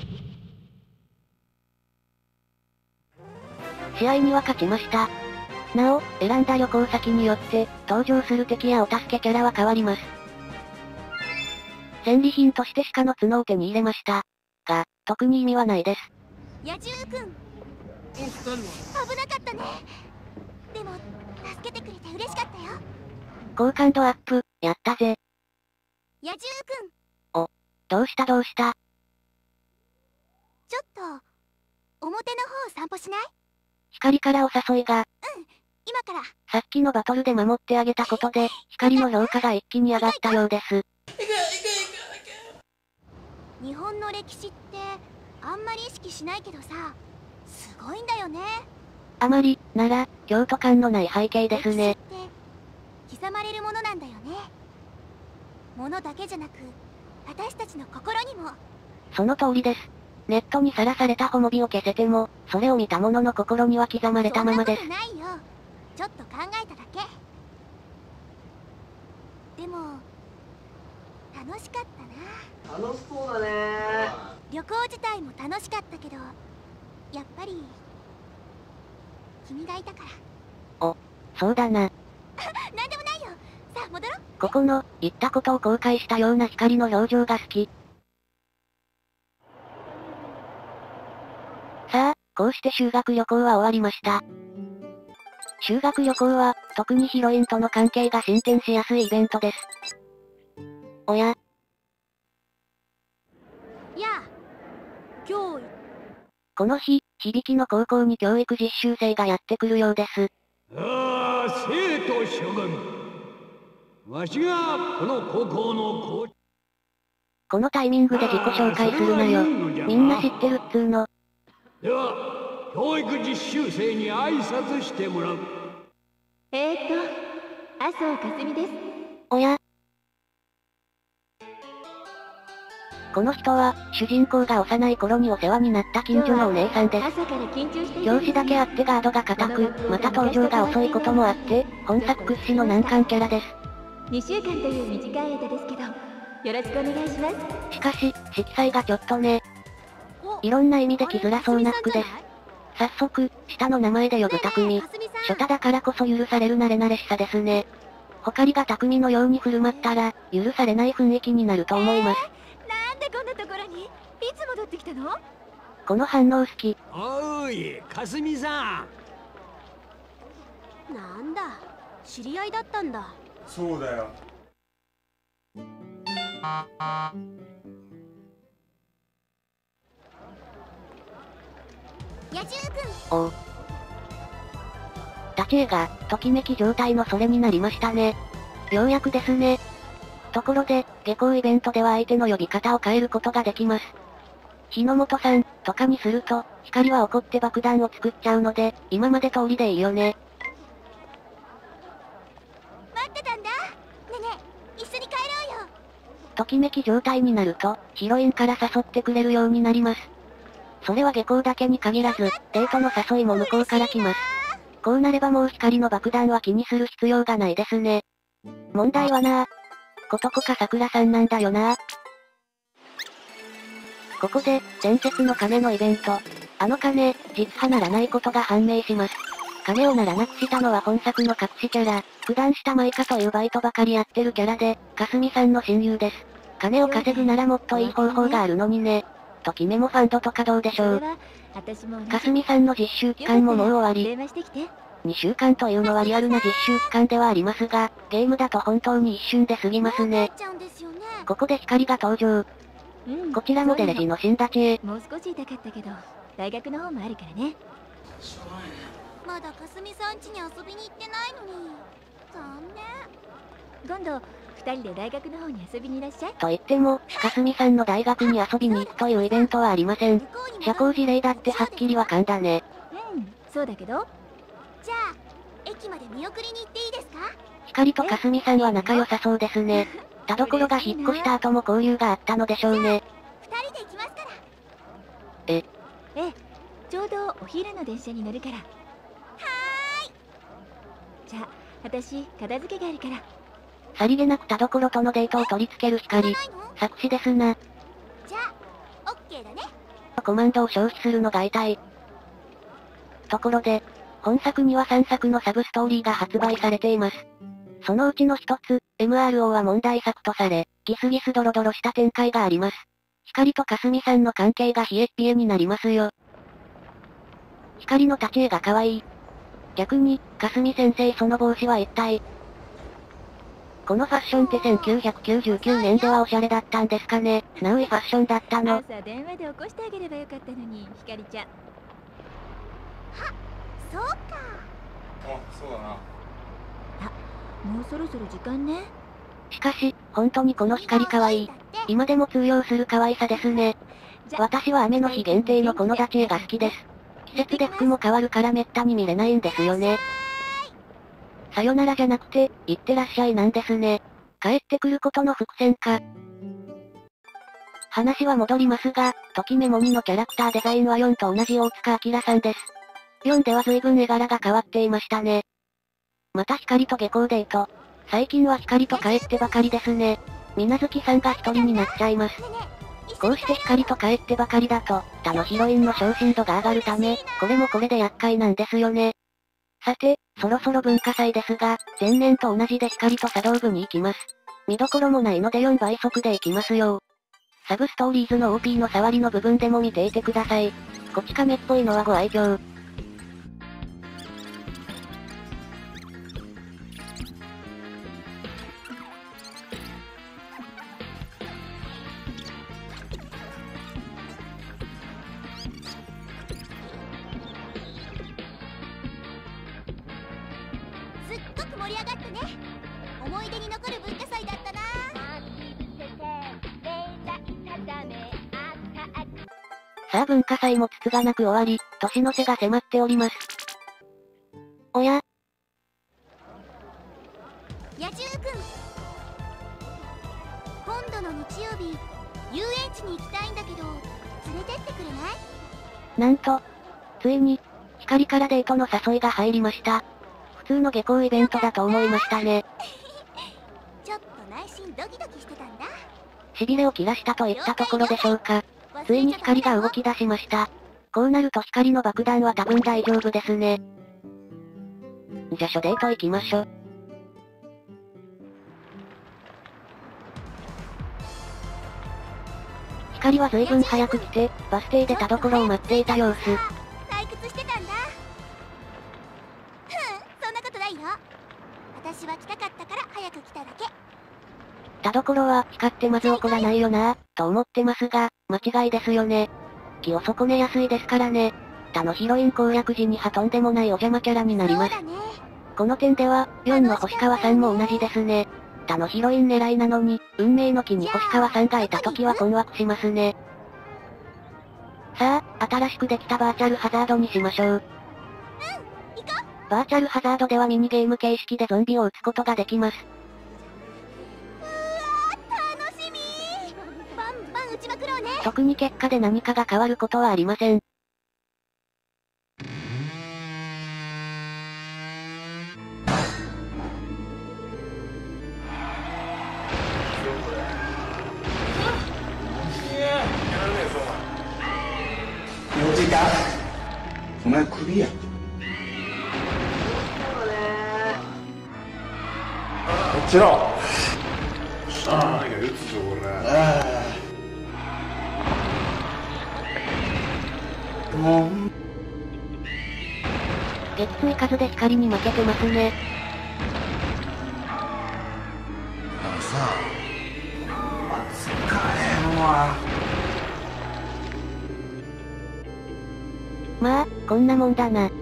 試合には勝ちました。なお、選んだ旅行先によって、登場する敵やお助けキャラは変わります。戦利品として鹿の角を手に入れました。が、特に意味はないです。 野獣くん。危なかったね。でも、助けてくれて嬉しかったよ。 好感度アップ、やったぜ。 野獣くん。 お、どうしたどうした。 ちょっと、表の方を散歩しない？ 光からお誘いが。 うん、今から。 さっきのバトルで守ってあげたことで、光の評価が一気に上がったようです。 日本の歴史って、あんまり意識しないけどさ、すごいんだよね。 あまり、なら、京都感のない背景ですね。 歴史って、刻まれるものなんだよね。ものだけじゃなく、私たちの心にも。 その通りです。ネットにさらされたホモビを消せても、それを見た者の心には刻まれたままです。 そんなことないよ。ちょっと考えただけ。でも、楽しかったな。 楽しそうだね。 旅行自体も楽しかったけど、やっぱり、君がいたから。 お、そうだな。 なんでもないよ。さあ、戻ろう。 ここの、言ったことを後悔したような光の表情が好き。さあ、こうして修学旅行は終わりました。修学旅行は、特にヒロインとの関係が進展しやすいイベントです。おや。 やあ、今日。 この日、響きの高校に教育実習生がやってくるようです。 ああ、生徒諸君。わしが、この高校の校長。 このタイミングで自己紹介するなよ。みんな知ってるっつーの。 では、教育実習生に挨拶してもらう。 えーと、麻生かすみです。 おや。この人は、主人公が幼い頃にお世話になった近所のお姉さんです。 朝から緊張している教師だけあってガードが硬く、また登場が遅いこともあって、本作屈指の難関キャラです。 にしゅうかんという短い間ですけど、よろしくお願いします。 しかし、色彩がちょっとね。いろんな意味で来づらそうな服です。早速、下の名前で呼ぶ匠。初太だからこそ許される慣れ慣れしさですね。ほかりが匠のように振る舞ったら、許されない雰囲気になると思います。 えー、なんでこんなところに？いつ戻ってきたの？ この反応好き。 おーい、かすみさん。なんだ、知り合いだったんだ。 そうだよ。 野獣くん。 おう。立ち絵が、ときめき状態のそれになりましたね。ようやくですね。ところで、下校イベントでは相手の呼び方を変えることができます。日の本さん、とかにすると、光は怒って爆弾を作っちゃうので、今まで通りでいいよね。 待ってたんだ。ねえねえ、一緒に帰ろうよ。 ときめき状態になると、ヒロインから誘ってくれるようになります。それは下校だけに限らず、デートの誘いも向こうから来ます。こうなればもう光の爆弾は気にする必要がないですね。問題はなぁ。ことこか桜さんなんだよなぁ。ここで、伝説の鐘のイベント。あの鐘、実はならないことが判明します。鐘をならなくしたのは本作の隠しキャラ、九段下舞香というバイトばかりやってるキャラで、かすみさんの親友です。金を稼ぐならもっといい方法があるのにね。ときメモファンドとかどうでしょう。かすみさんの実習期間ももう終わり。にしゅうかんというのはリアルな実習期間ではありますが、ゲームだと本当に一瞬で過ぎますね。ここで光が登場。うん、こちらもデレジの新立ちへ。 もう少し痛かったけど、大学の方もあるからね。 まだかすみさん家に遊びに行ってないのに。残念。 今度、二人で大学の方に遊びにいらっしゃい。 と言っても、かすみさんの大学に遊びに行くというイベントはありません。社交辞令だってはっきりわかんだね。 うん、そうだけど。 じゃあ、駅まで見送りに行っていいですか？ 光とかすみさんは仲良さそうですね。田所が引っ越した後も交流があったのでしょうね。 二人で行きますから。 えええ、ちょうどお昼の電車に乗るから。はーい。 じゃあ、私、片付けがあるから。 さりげなく田所とのデートを取り付ける光。作詞ですな。 じゃあ、 コマンドを消費するのが痛い。ところで、本作にはさんさくのサブストーリーが発売されています。そのうちの一つ、エムアールオー は問題作とされ、ギスギスドロドロした展開があります。光とかすみさんの関係が冷えっ冷えになりますよ。光の立ち絵が可愛い。逆に、かすみ先生その帽子は一体。このファッションってせんきゅうひゃくきゅうじゅうきゅうねんではおしゃれだったんですかね。ナウイファッションだったの。 朝電話で起こしてあげればよかったのに、光ちゃん。は、 そうか。 あ、そうだな。 もうそろそろ時間ね。 しかし、本当にこの光可愛い。今でも通用する可愛さですね。私は雨の日限定のこの立ち絵が好きです。季節で服も変わるからめったに見れないんですよね。さよならじゃなくて、いってらっしゃいなんですね。帰ってくることの伏線か。話は戻りますが、ときメモにのキャラクターデザインはよんと同じ大塚明さんです。よんでは随分絵柄が変わっていましたね。また光と下校デート。最近は光と帰ってばかりですね。水無月さんが一人になっちゃいます。こうして光と帰ってばかりだと、他のヒロインの昇進度が上がるため、これもこれで厄介なんですよね。さて、そろそろ文化祭ですが、前年と同じで光と茶道部に行きます。見どころもないのでよんばい速で行きますよ。サブストーリーズの オーピー の触りの部分でも見ていてください。こち亀っぽいのはご愛嬌。 盛り上がったね。思い出に残る文化祭だったな。 さあ文化祭もつつがなく終わり、年の瀬が迫っております。おや野獣くん、今度の日曜日遊園地に行きたいんだけど連れてってくれない？ なんと、ついに光からデートの誘いが入りました。普通の下校イベントだと思いましたね。 ちょっと内心ドキドキしてたんだ。 痺れを切らしたといったところでしょうか。ついに光が動き出しました。こうなると光の爆弾は多分大丈夫ですね。じゃ初デート行きましょ。光は随分早く来て、バス停で田所を待っていた様子。 退屈してたんだ。ふん、そんなことないよ。私は来たかったから早く来ただけ。 田所は、光ってまず怒らないよなぁ、と思ってますが、間違いですよね。気を損ねやすいですからね。他のヒロイン攻略時にはとんでもないお邪魔キャラになります。この点では、よんの星川さんも同じですね。他のヒロイン狙いなのに、運命の木に星川さんがいた時は困惑しますね。さあ、新しくできたバーチャルハザードにしましょう。 うん、行こう。バーチャルハザードではミニゲーム形式でゾンビを撃つことができます。特に結果で何かが変わることはありません。 用事か？お前クビや。こっちの。ああ、何か撃つぞこれ。ああ。もう撃墜数で光に負けてますね。 あのさ、疲れんわ。 まあ、こんなもんだな。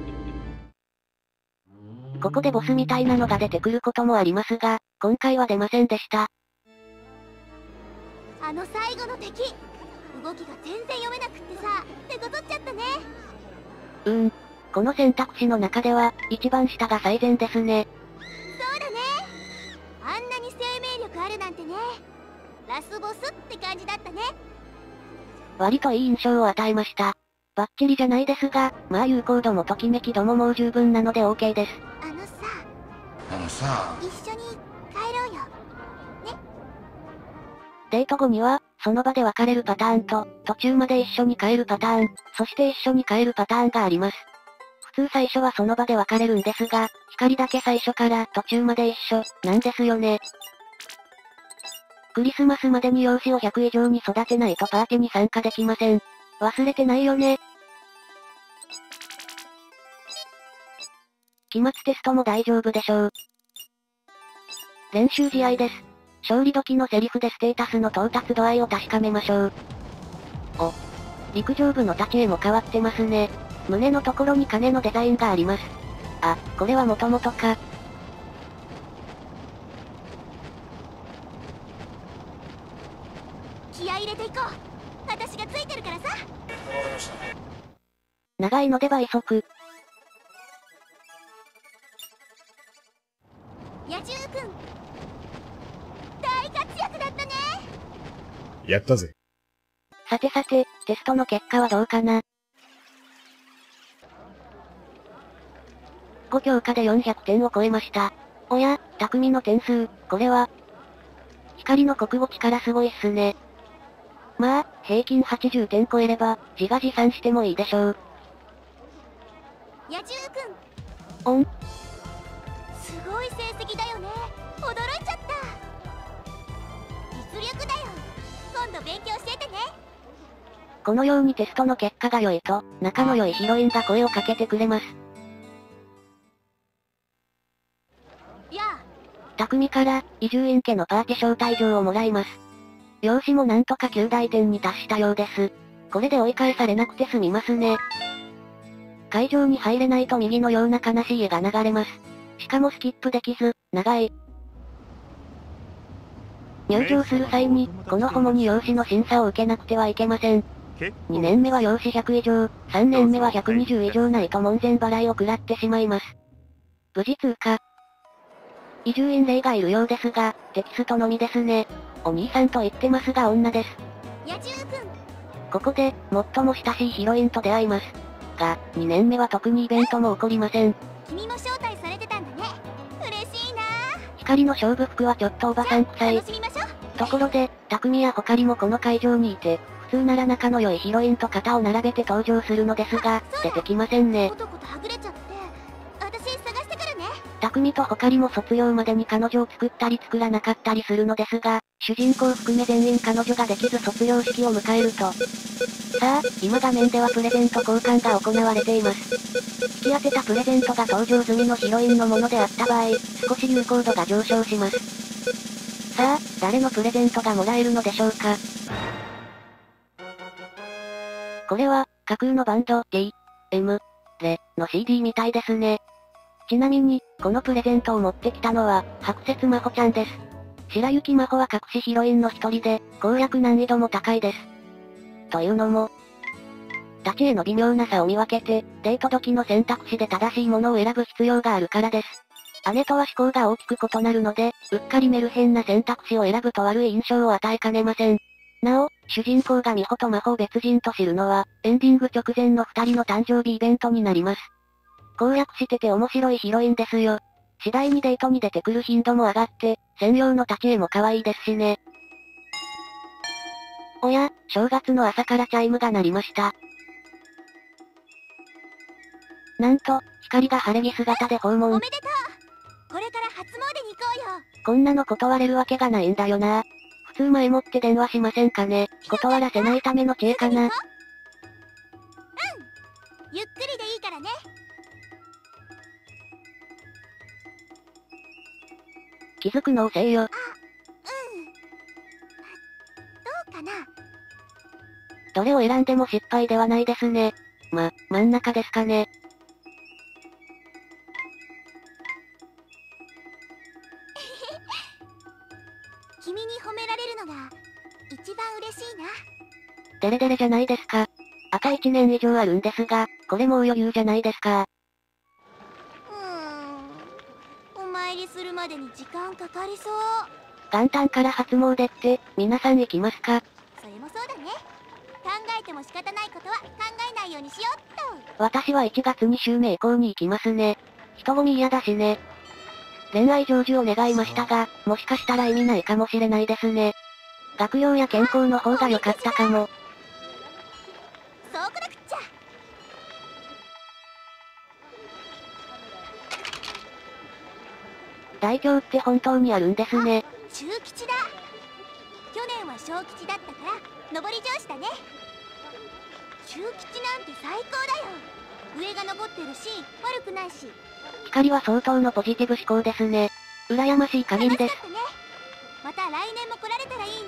ここでボスみたいなのが出てくることもありますが、今回は出ませんでした。 あの最後の敵、動きが全然読めなくってさ、手こ取っちゃったね。 うーん。この選択肢の中では、一番下が最善ですね。 そうだね。あんなに生命力あるなんてね。ラスボスって感じだったね。 割といい印象を与えました。バッチリじゃないですが、まあ有効度もときめき度ももう十分なので OK です。 あのさ。 あのさ。 一緒に帰ろうよ。ね。 デート後には、 その場で別れるパターンと、途中まで一緒に帰るパターン、そして一緒に帰るパターンがあります。普通最初はその場で別れるんですが、光だけ最初から途中まで一緒、なんですよね。クリスマスまでに容姿をひゃく以上に育てないとパーティーに参加できません。忘れてないよね。期末テストも大丈夫でしょう。練習試合です。勝利時のセリフでステータスの到達度合いを確かめましょう。お。陸上部の立ち絵も変わってますね。胸のところに鐘のデザインがあります。あ、これはもともとか。 気合い入れていこう。私がついてるからさ。 長いので倍速。 野獣くん、大活躍だったね。 やったぜ。 さてさて、テストの結果はどうかな。ご教科でよんひゃくてんを超えました。おや、匠の点数、これは。光の国語力すごいっすね。まあ、平均はちじゅってん超えれば、自画自賛してもいいでしょう。 野獣くん。 おん？ すごい成績だよね。驚いちゃった。実力だよ。今度勉強教えてね。 このようにテストの結果が良いと、仲の良いヒロインが声をかけてくれます。 やあ。 匠から、伊集院家のパーティー招待状をもらいます。容姿もなんとかきゅう大点に達したようです。これで追い返されなくて済みますね。会場に入れないと右のような悲しい絵が流れます。しかもスキップできず、長い。入場する際に、このホモに容姿の審査を受けなくてはいけません。にねんめは容姿ひゃく以上、さんねんめはひゃくにじゅう以上ないと門前払いを食らってしまいます。無事通過。伊集院霊がいるようですが、テキストのみですね。お兄さんと言ってますが女です。 野獣くん。 ここで、最も親しいヒロインと出会います。が、にねんめは特にイベントも起こりません。 君も招待されてたんだね。嬉しいな。 光の勝負服はちょっとおばさん臭い。ところで、匠やホカリもこの会場にいて、普通なら仲の良いヒロインと肩を並べて登場するのですが、出てきませんね。 コトコトはぐれちゃって。私探してくるね。 匠とホカリも卒業までに彼女を作ったり作らなかったりするのですが、主人公含め全員彼女ができず卒業式を迎えると。さあ、今画面ではプレゼント交換が行われています。引き当てたプレゼントが登場済みのヒロインのものであった場合、少し有効度が上昇します。さあ、誰のプレゼントがもらえるのでしょうか。これは、架空のバンド、T、M、レ、の シーディー みたいですね。ちなみに、このプレゼントを持ってきたのは、白雪真帆ちゃんです。白雪真帆は隠しヒロインの一人で、攻略難易度も高いです。というのも、立ち絵の微妙な差を見分けて、デート時の選択肢で正しいものを選ぶ必要があるからです。姉とは思考が大きく異なるので、うっかりメルヘンな選択肢を選ぶと悪い印象を与えかねません。なお、主人公が美穂と真帆を別人と知るのは、エンディング直前の二人の誕生日イベントになります。攻略してて面白いヒロインですよ。次第にデートに出てくる頻度も上がって、専用の立ち絵も可愛いですしね。おや、正月の朝からチャイムが鳴りました。なんと、光が晴れ着姿で訪問。 おめでとう。これから初詣に行こうよ。 こんなの断れるわけがないんだよな。普通前もって電話しませんかね。断らせないための知恵かな。うん。 ゆっくりでいいからね。 気づくの遅えよ。 あ、うん。どうかな。 どれを選んでも失敗ではないですね。ま、真ん中ですかね。 君に褒められるのが一番嬉しいな。 デレデレじゃないですか。あといちねん以上あるんですが、これもう余裕じゃないですか。 うーん。お参りするまでに時間かかりそう。 元旦から初詣って、皆さん行きますか？ それもそうだね。考えても仕方ないことは考えないようにしよっと。 私はいちがつに週目以降に行きますね。人混み嫌だしね。恋愛成就を願いましたが、もしかしたら意味ないかもしれないですね。 学業や健康の方が良かったかも。 そうこなくっちゃ。 大凶って本当にあるんですね。 中吉だ。去年は小吉だったから上り調子だね。中吉なんて最高だよ。上が登ってるし悪くないし。 光は相当のポジティブ思考ですね。羨ましい限りです。 ね、また来年も来られたらいいな。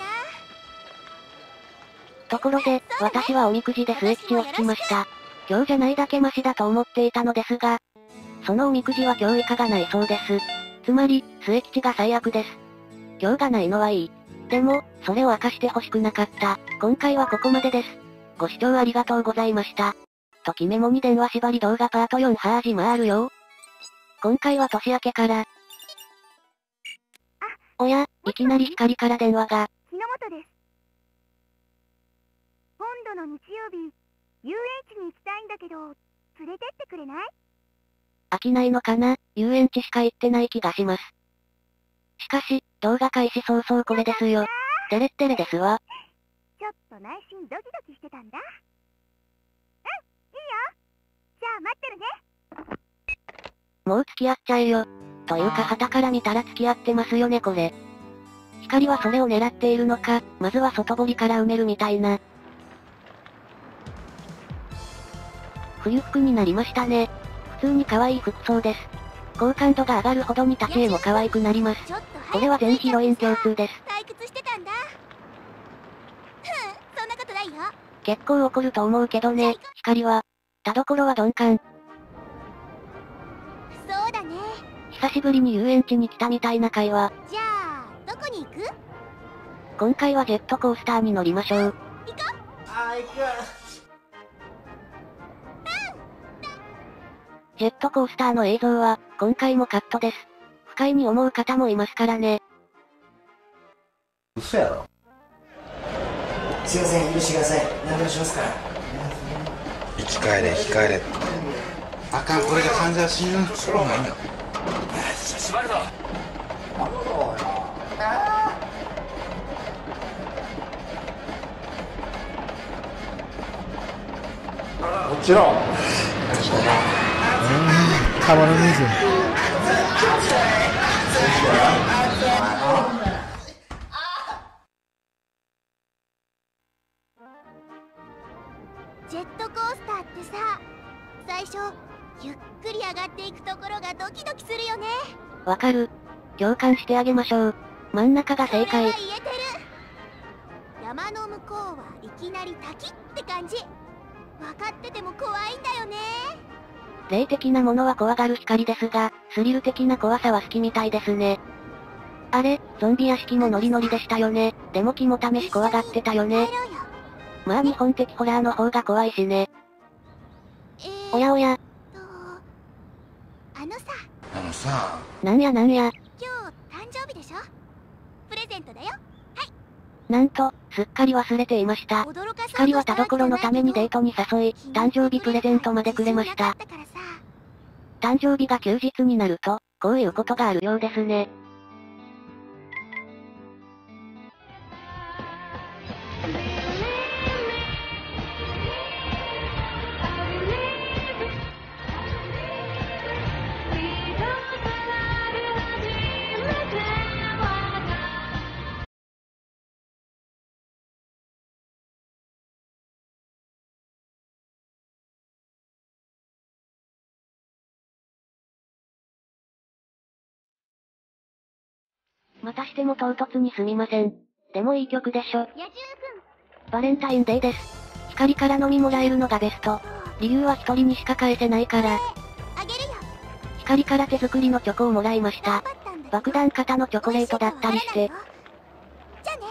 ところで、私はおみくじで末吉を引きました。今日じゃないだけマシだと思っていたのですが、そのおみくじは今日以下がないそうです。つまり、末吉が最悪です。今日がないのはいい。でも、それを明かしてほしくなかった。今回はここまでです。ご視聴ありがとうございました。ときメモに電話縛り動画パートよん始まるよ。今回は年明けから。おや、いきなり光から電話が。 日の本です。今度の日曜日、遊園地に行きたいんだけど、連れてってくれない？ 飽きないのかな？遊園地しか行ってない気がします。しかし、動画開始早々これですよ。テレッテレですわ。 ちょっと内心ドキドキしてたんだ。うん、いいよ。じゃあ待ってるね。 もう付き合っちゃえよ。というか旗から見たら付き合ってますよねこれ。光はそれを狙っているのか、まずは外堀から埋めるみたいな。冬服になりましたね。普通に可愛い服装です。好感度が上がるほどに立ち絵も可愛くなります。これは全ヒロイン共通です。 退屈してたんだ。ふん、そんなことないよ。 結構怒ると思うけどね、光は。田所は鈍感。 そうだね。 久しぶりに遊園地に来たみたいな会話。 じゃあ、どこに行く？ 今回はジェットコースターに乗りましょう。 行こう。 あー、行く。 ジェットコースターの映像は、今回もカットです。不快に思う方もいますからね。 嘘やろ。 すいません、許してください。何でもしますから。 生き返れ、生き返れ。あかん、これが患者死ぬ。それはないんだ。 縛るぞ。 もちろん。 たまらねえぜ。 ジェットコースターってさ、最初ゆっくり上がっていくところがドキドキするよね。 わかる。共感してあげましょう。真ん中が正解。 言えてる。山の向こうはいきなり滝って感じ。分かってても怖いんだよね。 霊的なものは怖がる光ですが、スリル的な怖さは好きみたいですね。あれ、ゾンビ屋敷もノリノリでしたよね。でも肝試し怖がってたよね。まあ日本的ホラーの方が怖いしね。 えー、 おやおや。 あのさ。 あのさ。 なんやなんや。 今日誕生日でしょ？プレゼントだよ。はい。 なんと、すっかり忘れていました。光は田所のためにデートに誘い、誕生日プレゼントまでくれました。誕生日が休日になると、こういうことがあるようですね。またしても唐突にすみません。でもいい曲でしょ。 野獣くん。 バレンタインデーです。光から飲みもらえるのがベスト。理由は一人にしか返せないから。 あげるよ。 光から手作りのチョコをもらいました。爆弾型のチョコレートだったりして。 じゃあね。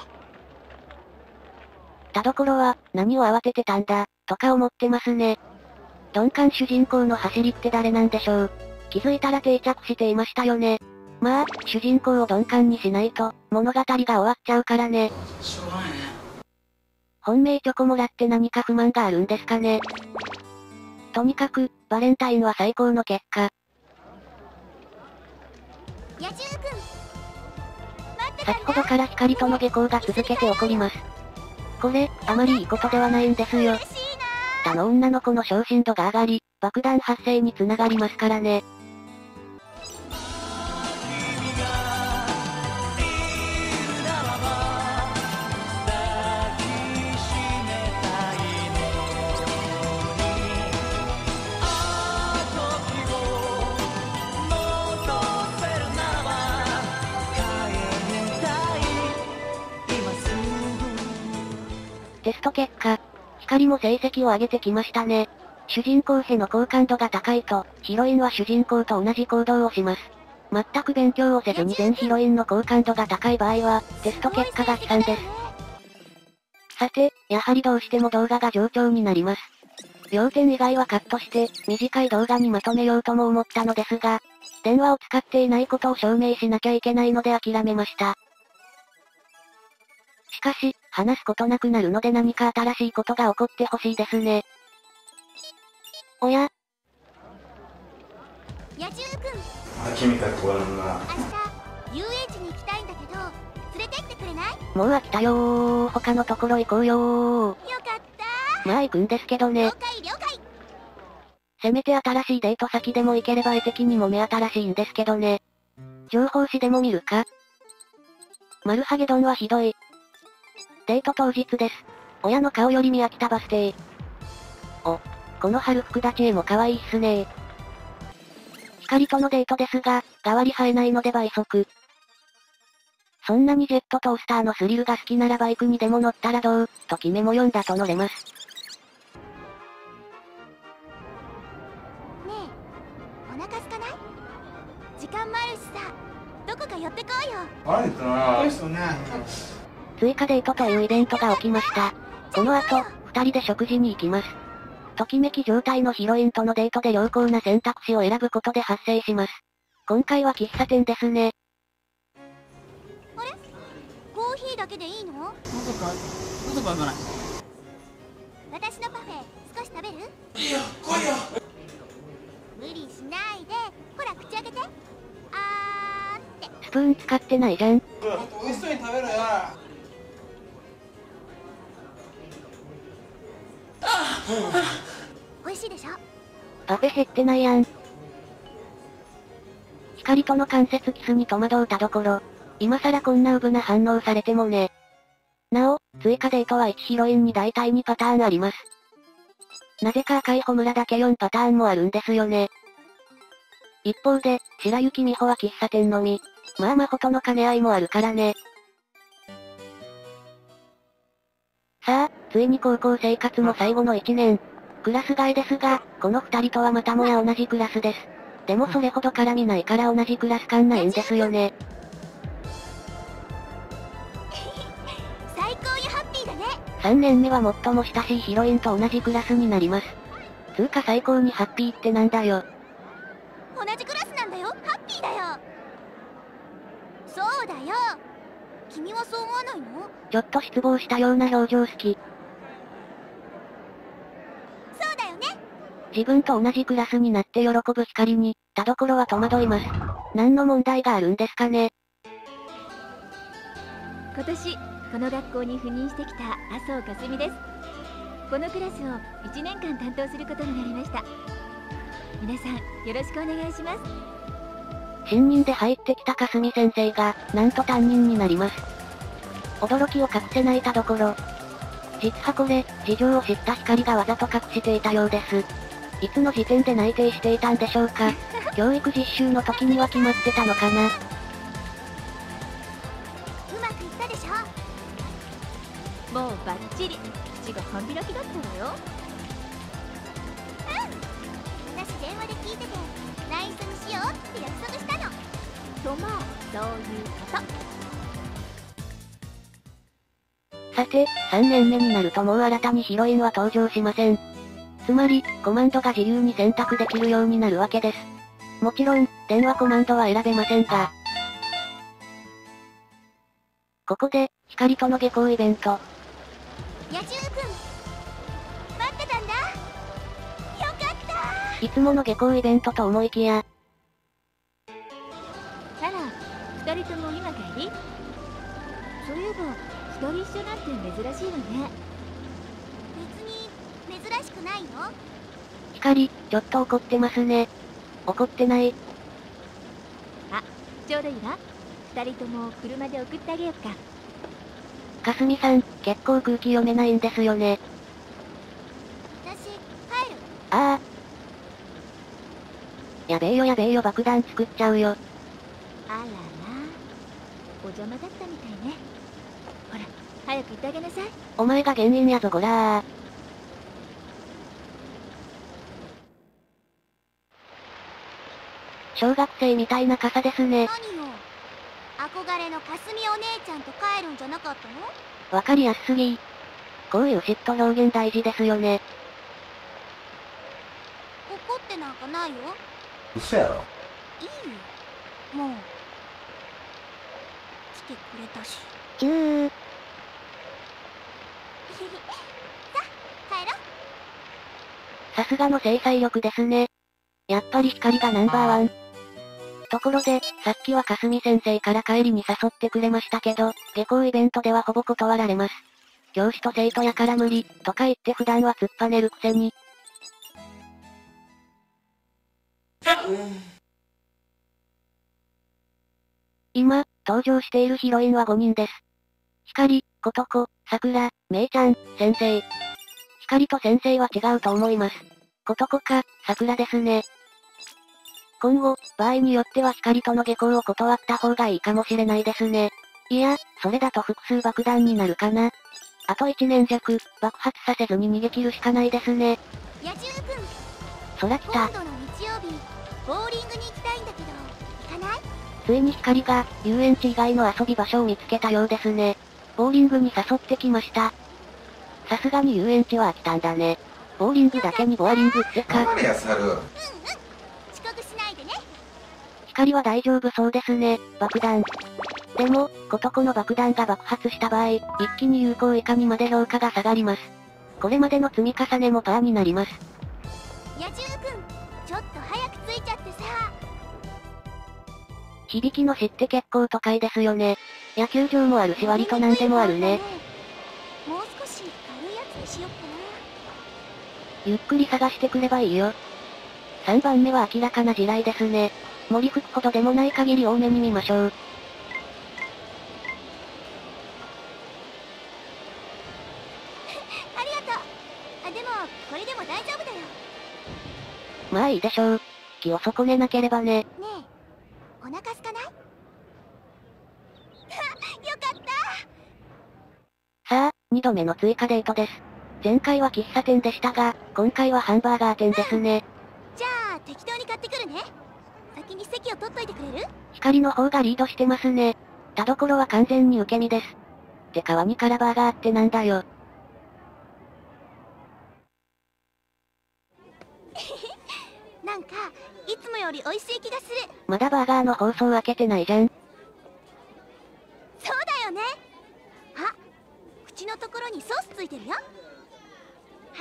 田所は、何を慌ててたんだ、とか思ってますね。鈍感主人公の走りって誰なんでしょう。気づいたら定着していましたよね。まあ、主人公を鈍感にしないと、物語が終わっちゃうからね。 しょうがないね。 本命チョコもらって何か不満があるんですかね。とにかく、バレンタインは最高の結果。 野獣くん。待って先ほどから光との下校が続けて起こります。これ、あまりいいことではないんですよ。他の女の子の小心度が上がり、爆弾発生につながりますからね。テスト結果、光も成績を上げてきましたね。主人公への好感度が高いと、ヒロインは主人公と同じ行動をします。全く勉強をせずに全ヒロインの好感度が高い場合は、テスト結果が悲惨です。さて、やはりどうしても動画が冗長になります。要点以外はカットして、短い動画にまとめようとも思ったのですが、電話を使っていないことを証明しなきゃいけないので諦めました。しかし、話すことなくなるので何か新しいことが起こってほしいですね。おや？ 野獣くん。 あ、君かこんな。 明日、遊園地に行きたいんだけど、連れてってくれない？ もう飽きたよー。他のところ行こうよー。 よかったー。 まあ行くんですけどね。 了解了解。 せめて新しいデート先でも行ければ絵的にも目新しいんですけどね。情報誌でも見るか？マルハゲドンはひどい。デート当日です。親の顔より宮北バス停。お、この春服立ち絵も可愛いっすねー。光とのデートですが、代わり生えないので倍速。そんなにジェットトースターのスリルが好きならバイクにでも乗ったらどう、ときメモ読んだと乗れます。 ねえ、お腹すかない？時間もあるしさ、どこか寄ってこうよ。 あれだな。美味しそうね。 追加デートというイベントが起きました。この後、二人で食事に行きます。ときめき状態のヒロインとのデートで良好な選択肢を選ぶことで発生します。今回は喫茶店ですね。 あれ？コーヒーだけでいいの？ 喉か、喉かない。 私のパフェ、少し食べる？ いいよ、来いよ。 無理しないで、ほら口開けて。あーって。 スプーン使ってないじゃん。 美味しそうに食べろよ。 美味しいでしょ？ パフェ減ってないやん。光との関節キスに戸惑う田所。今更こんなウブな反応されてもね。なお、追加デートはいちヒロインに大体にパターンあります。なぜか赤い穂村だけよんパターンもあるんですよね。一方で、白雪美穂は喫茶店のみ。まあ真帆との兼ね合いもあるからね。さあ、ついに高校生活も最後のいちねん。クラス替えですが、この二人とはまたもや同じクラスです。でもそれほど絡みないから同じクラス感ないんですよね。 最高やハッピーだね。 さんねんめは最も親しいヒロインと同じクラスになります。つうか最高にハッピーってなんだよ。 同じクラスなんだよ。ハッピーだよ。そうだよ。君はそう思わないの？ ちょっと失望したような表情好き。 そうだよね。 自分と同じクラスになって喜ぶ光に、田所は戸惑います。何の問題があるんですかね。 今年この学校に赴任してきた麻生かすみです。このクラスをいちねんかん担当することになりました。皆さんよろしくお願いします。 新任で入ってきたかすみ先生が、なんと担任になります。驚きを隠せない田所。実はこれ、事情を知った光がわざと隠していたようです。いつの時点で内定していたんでしょうか。教育実習の時には決まってたのかな。 うまくいったでしょ？ もうバッチリ。口が半開きだったわよ。 うん。私電話で聞いてて、ナイスにしようって約束したの。 とまあ、そういうこと。 さて、さんねんめになるともう新たにヒロインは登場しません。つまり、コマンドが自由に選択できるようになるわけです。もちろん、電話コマンドは選べませんが。ここで、光との下校イベント。 野獣くん、待ってたんだ。よかった。 いつもの下校イベントと思いきや。 あら、二人とも今帰り？ そういえば二人一緒なんて珍しいわね。 別に珍しくないよ。 光、ちょっと怒ってますね。怒ってない。 あ、ちょうどいいわ。二人とも車で送ってあげようか。 かすみさん、結構空気読めないんですよね。 私、帰る。 ああ。やべえよやべえよ、爆弾作っちゃうよ。 あらら、お邪魔だったみたいね。ほら、早く行ってあげなさい。 お前が原因やぞこらー。小学生みたいな傘ですね。 何よ。憧れのかすみお姉ちゃんと帰るんじゃなかったの？ わかりやすすぎ。こういう嫉妬表現大事ですよね。 怒ってなんかないよ。 嘘やろ。 いいよ。もう。来てくれたし。 キュー。 さあ、帰ろう。 さすがの制裁力ですね。やっぱり光がナンバーワン。ところで、さっきはかすみ先生から帰りに誘ってくれましたけど、下校イベントではほぼ断られます。教師と生徒やから無理、とか言って普段は突っぱねるくせに。今、登場しているヒロインはごにんです。光、ことこ、桜、めいちゃん、先生。光と先生は違うと思います。ことこか、桜ですね。今後、場合によっては光との下校を断った方がいいかもしれないですね。いや、それだと複数爆弾になるかな。あといちねん弱、爆発させずに逃げ切るしかないですね。 野獣くん。 空来た。 今度の日曜日、ボーリングに行きたいんだけど、行かない？ ついに光が、遊園地以外の遊び場所を見つけたようですね。ボーリングに誘ってきました。さすがに遊園地は飽きたんだね。ボーリングだけにボアリングってか。 うんうん。遅刻しないでね。 光は大丈夫そうですね、爆弾。でも、ことこの爆弾が爆発した場合、一気に有効以下にまで評価が下がります。これまでの積み重ねもパーになります。 野獣くん、ちょっと早く着いちゃってさ。 響きの市って結構都会ですよね。野球場もあるし割と何でもあるね。 もう少し軽いやつにしよっかな。 ゆっくり探してくればいいよ。さんばんめは明らかな地雷ですね。森吹くほどでもない限り多めに見ましょう。 ありがとう。あ、でも、これでも大丈夫だよ。 まあいいでしょう。気を損ねなければね。 ねえ、お腹すかない？よかったさあ、にどめの追加デートです。前回は喫茶店でしたが、今回はハンバーガー店ですね。 じゃあ、適当に買ってくるね。先に席を取っといてくれる？ 光の方がリードしてますね。田所は完全に受け身です。って川にカラバーガーってなんだよ。 なんか、いつもより美味しい気がする。 まだバーガーの放送開けてないじゃん。 そうだよね。あ、口のところにソースついてるよ。はい、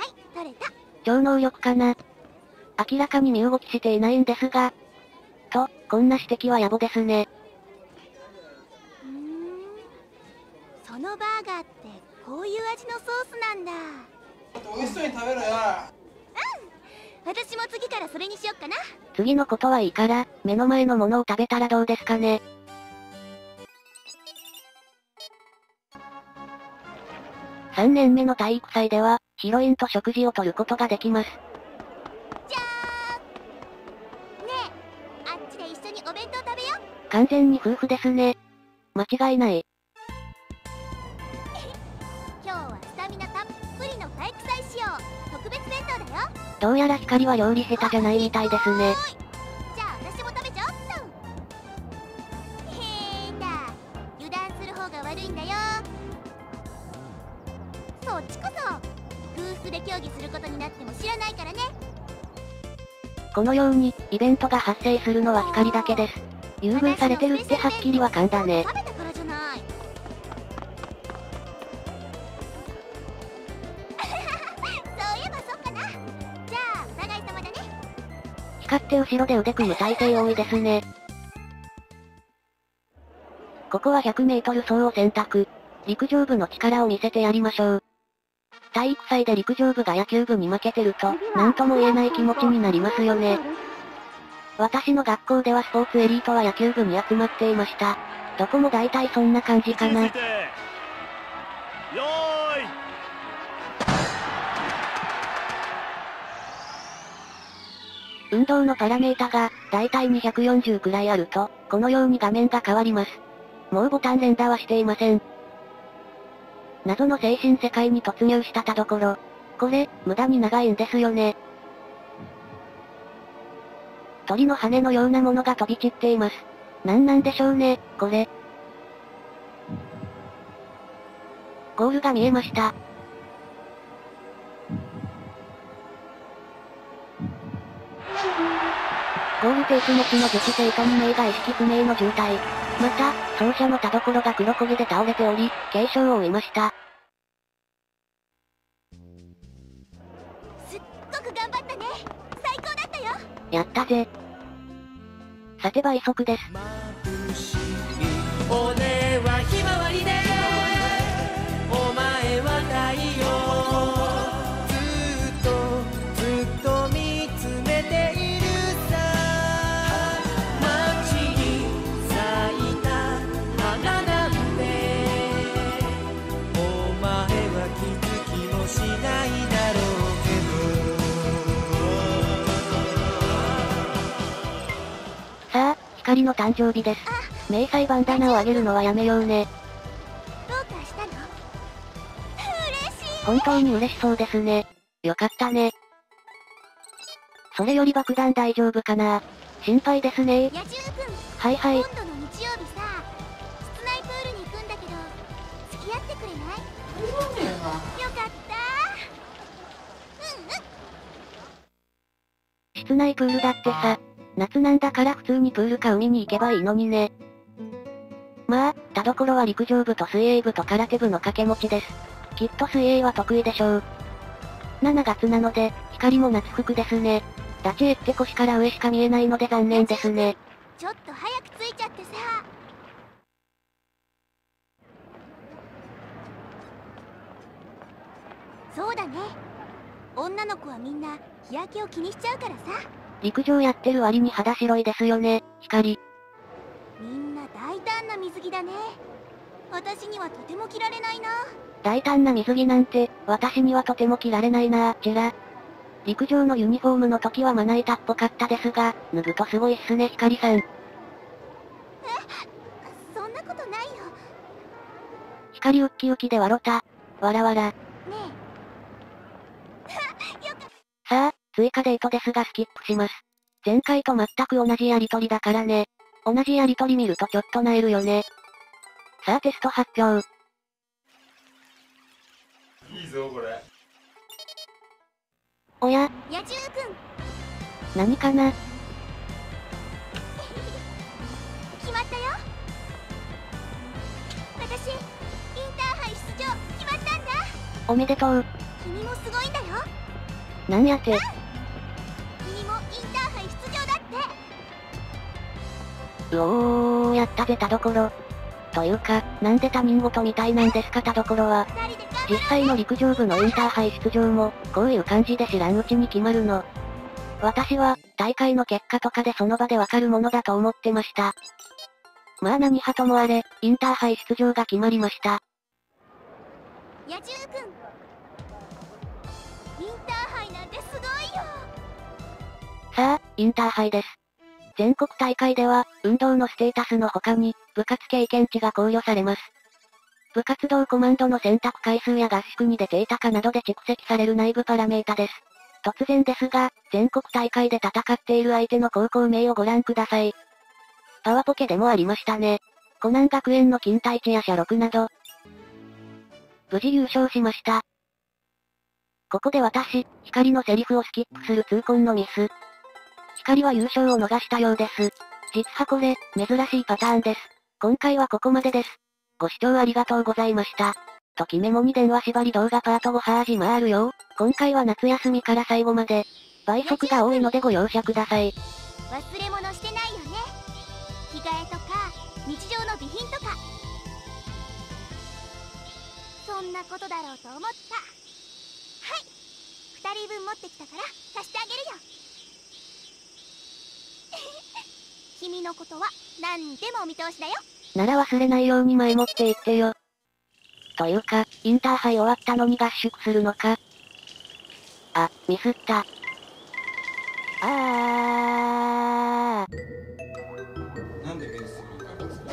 取れた。 超能力かな。明らかに身動きしていないんですが。と、こんな指摘は野暮ですね。 うーん。そのバーガーって、こういう味のソースなんだ。 美味しそうに食べろよ。 私も次からそれにしよっかな。 次のことはいいから、目の前のものを食べたらどうですかね。さんねんめの体育祭では、ヒロインと食事をとることができます。 じゃーん。ねえ、あっちで一緒にお弁当食べよう。 完全に夫婦ですね。間違いない。 今日はスタミナたっぷりの体育祭仕様、特別弁当だよ。 どうやら光は料理下手じゃないみたいですね。 じゃあ私も食べちゃおっと。へーだ、油断する方が悪いんだよ。そっちこそ空腹で協議することになっても知らないからね。 このようにイベントが発生するのは光だけです。優遇されてるってはっきりわかんだね。 食べたからじゃない。そういえばそっかな。じゃあお互い様だね。 光って後ろで腕組む体勢多いですね。ここはひゃくメートル走を選択。 陸上部の力を見せてやりましょう。体育祭で陸上部が野球部に負けてると、なんとも言えない気持ちになりますよね。私の学校ではスポーツエリートは野球部に集まっていました。どこも大体そんな感じかな。 よーい。 運動のパラメータが、だいたいにひゃくよんじゅうくらいあると、このように画面が変わります。もうボタン連打はしていません。謎の精神世界に突入したたところ。これ、無駄に長いんですよね。鳥の羽のようなものが飛び散っています。なんなんでしょうね、これ。ゴールが見えました。ゴールテープ持ちの女子生徒に名が意識不明の重体。また、走者の田所が黒焦げで倒れており、軽傷を負いました。 すっごく頑張ったね。最高だったよ。 やったぜ。さて倍速です。 俺はひまわりで、お前は太陽。ずっとずっと見つめているさ。街に咲いた花なんて、お前は気づきもしないだろうけど。 さあ、光の誕生日です。名裁バンダナをあげるのはやめようね。 どうかしたの？嬉しい。 本当に嬉しそうですね。よかったね。それより爆弾大丈夫かな？心配ですね。 野獣くん。 はいはい。 今度の日曜日さ、室内プールに行くんだけど、付き合ってくれない？よかった。うんうん。 室内プールだってさ、夏なんだから普通にプールか海に行けばいいのにね。まあ、田所は陸上部と水泳部と空手部の掛け持ちです。きっと水泳は得意でしょう。しちがつなので、光も夏服ですね。ダチエって腰から上しか見えないので残念ですね。 ちょっと早く着いちゃってさ。そうだね。女の子はみんな日焼けを気にしちゃうからさ。 陸上やってる割に肌白いですよね、光。 みんな大胆な水着だね。私にはとても着られないな。 大胆な水着なんて、私にはとても着られないな、チェラ。陸上のユニフォームの時はまな板っぽかったですが、脱ぐとすごいっすね、光さん。え、 そんなことないよ。 光ウッキウキで笑った。わらわら。 ねえ。よかさあ、追加デートですがスキップします。前回と全く同じやりとりだからね。同じやりとり見るとちょっと萎えるよね。さあテスト発表。 いいぞこれ。 おや、 野獣くん。 何かな？ 決まったよ。私、インターハイ出場決まったんだ。 おめでとう。 君もすごいんだよ。 なんやて。 君もインターハイ出場だって。 うおー、やったぜ田所。というか、なんで他人事みたいなんですか田所は。実際の陸上部のインターハイ出場も、こういう感じで知らんうちに決まるの。私は、大会の結果とかでその場でわかるものだと思ってました。まあ何はともあれ、インターハイ出場が決まりました。 野獣くん。インターハイなんてすごいよ。 さあ、インターハイです。全国大会では、運動のステータスの他に、部活経験値が考慮されます。部活動コマンドの選択回数や合宿に出ていたかなどで蓄積される内部パラメータです。突然ですが、全国大会で戦っている相手の高校名をご覧ください。パワポケでもありましたね。コナン学園の金太一や社六など。無事優勝しました。ここで私、光のセリフをスキップする痛恨のミス。光は優勝を逃したようです。実はこれ、珍しいパターンです。今回はここまでです。ご視聴ありがとうございました。ときメモに電話縛り動画パートご始まるよ。今回は夏休みから最後まで、倍速が多いのでご容赦ください。 忘れ物してないよね。着替えとか、日常の備品とか。 そんなことだろうと思った。はい、ふたりぶん持ってきたから貸してあげるよ。君のことは何でもお見通しだよ。 なら忘れないように前もって言ってよ。というか、インターハイ終わったのに合宿するのか。あ、ミスった。あー。 なんでベースにかかつ